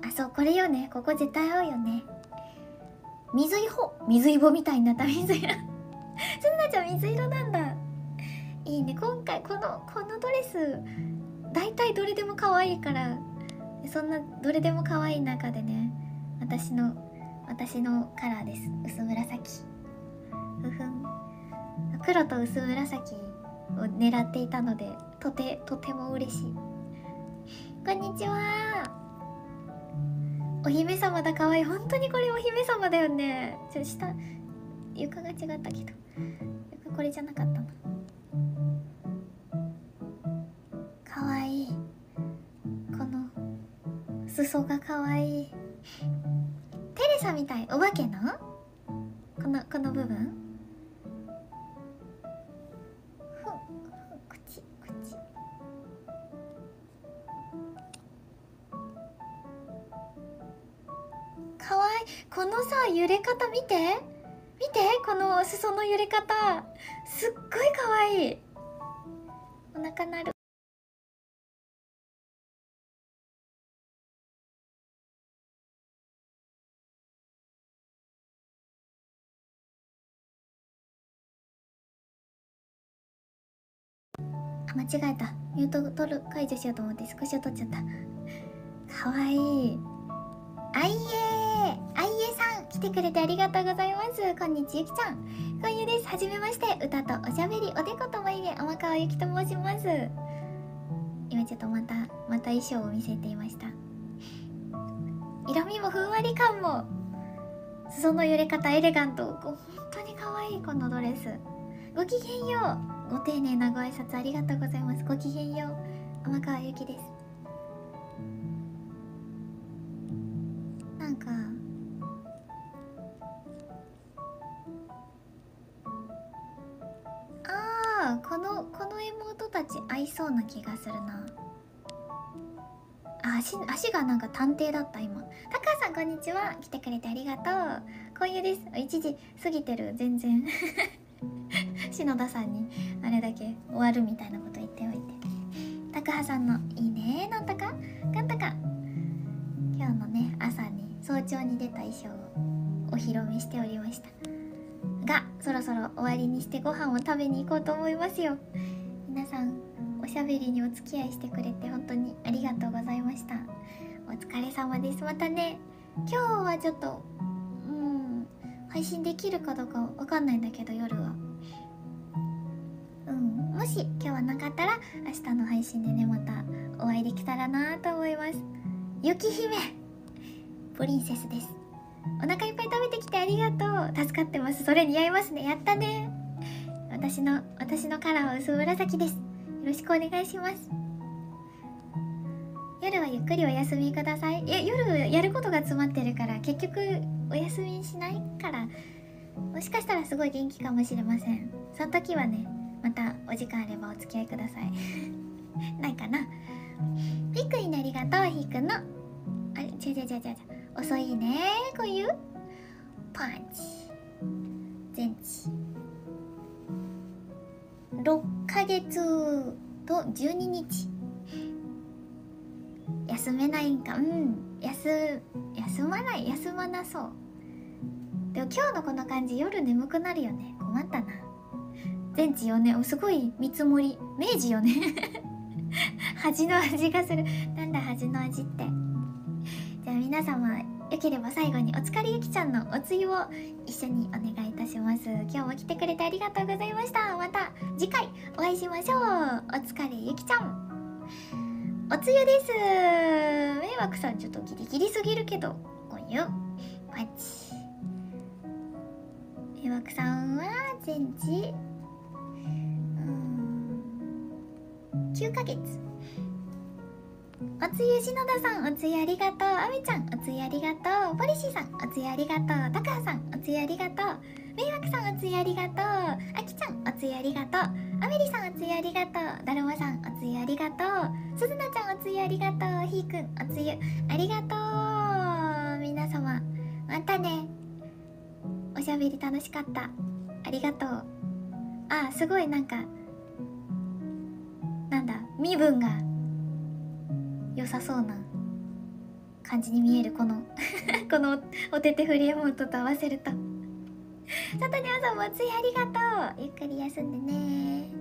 そうこれよね。ここ絶対合うよね。水色みたいになった水色すずなちゃん水色なんだ。いいね。今回このドレス大体どれでも可愛いから、そんなどれでも可愛い中でね私のカラーです。薄紫。黒と薄紫を狙っていたのでとても嬉しい。こんにちは。お姫様だ。可愛い。本当にこれお姫様だよね。下床が違ったけど床これじゃなかったな。可愛い。この裾が可愛い。テレサみたい。お化けのこの部分口かわいい。このさ揺れ方見てこの裾の揺れ方すっごいかわいい。 お腹鳴る。間違えた。ミュート解除しようと思ってスクショ撮っちゃった。かわいい。あいえさん来てくれてありがとうございます。こんにちは、ゆきちゃん。こんゆです。はじめまして。歌とおしゃべり、おでこと眉毛、天川ゆきと申します。今ちょっとまた衣装を見せていました。色味もふんわり感も、裾の揺れ方エレガント。本当に可愛いこのドレス。ごきげんよう。ご丁寧なご挨拶ありがとうございます。ごきげんよう。天川ゆきです。なんかこの妹たち合いそうな気がするな。足がなんか探偵だった。今タカさんこんにちは。来てくれてありがとう。こういうです。1時過ぎてる。全然篠田さんにあれだけ終わるみたいなこと言っておいて、タカハさんのいいね。なんたかかんたか、今日のね朝に早朝に出た衣装をお披露目しておりましたが、そろそろ終わりにしてご飯を食べに行こうと思いますよ。皆さんおしゃべりにお付き合いしてくれて本当にありがとうございました。お疲れ様です。またね、今日はちょっと配信できるかどうかわかんないんだけど、夜はもし今日はなかったら明日の配信でねまたお会いできたらなと思います。雪姫プリンセスです。お腹いっぱい食べてきてありがとう。助かってます。それ似合いますね。やったね。私のカラーは薄紫です。よろしくお願いします。夜はゆっくりお休みください。夜やることが詰まってるから結局お休みしないから、もしかしたらすごい元気かもしれません。その時はねまたお時間あればお付き合いくださいないかな。ピックインありがとう。ヒーくんの遅いね。こういうパンチ全治6ヶ月と12日休めないんか。休まなそう。でも今日のこの感じ夜眠くなるよね。困ったな。全治よね。すごい見積もり明治よね恥の味がする。なんだ恥の味って。じゃあ皆様よければ最後にお疲れゆきちゃんのおつゆを一緒にお願いいたします。今日も来てくれてありがとうございました。また次回お会いしましょう。お疲れゆきちゃん。おつゆです。迷惑さんちょっとギリギリすぎるけどごゆパチ。迷惑さんは全治9ヶ月。おつゆしのださんおつゆありがとう。あみちゃんおつゆありがとう。ポリシーさんおつゆありがとう。たかはさんおつゆありがとう。迷惑さんおつゆありがとう。あきちゃんおつゆありがとう。あめりさんおつゆありがとう。だるまさんおつゆありがとう。すずなちゃんおつゆありがとう。ひーくんおつゆありがとう。皆様またね。おしゃべり楽しかった。ありがとう。すごいなんかなんだ身分が良さそうな感じに見える。このこのおててフリエモートと合わせると。さとにゃんさんもおつゆありがとう。ゆっくり休んでね。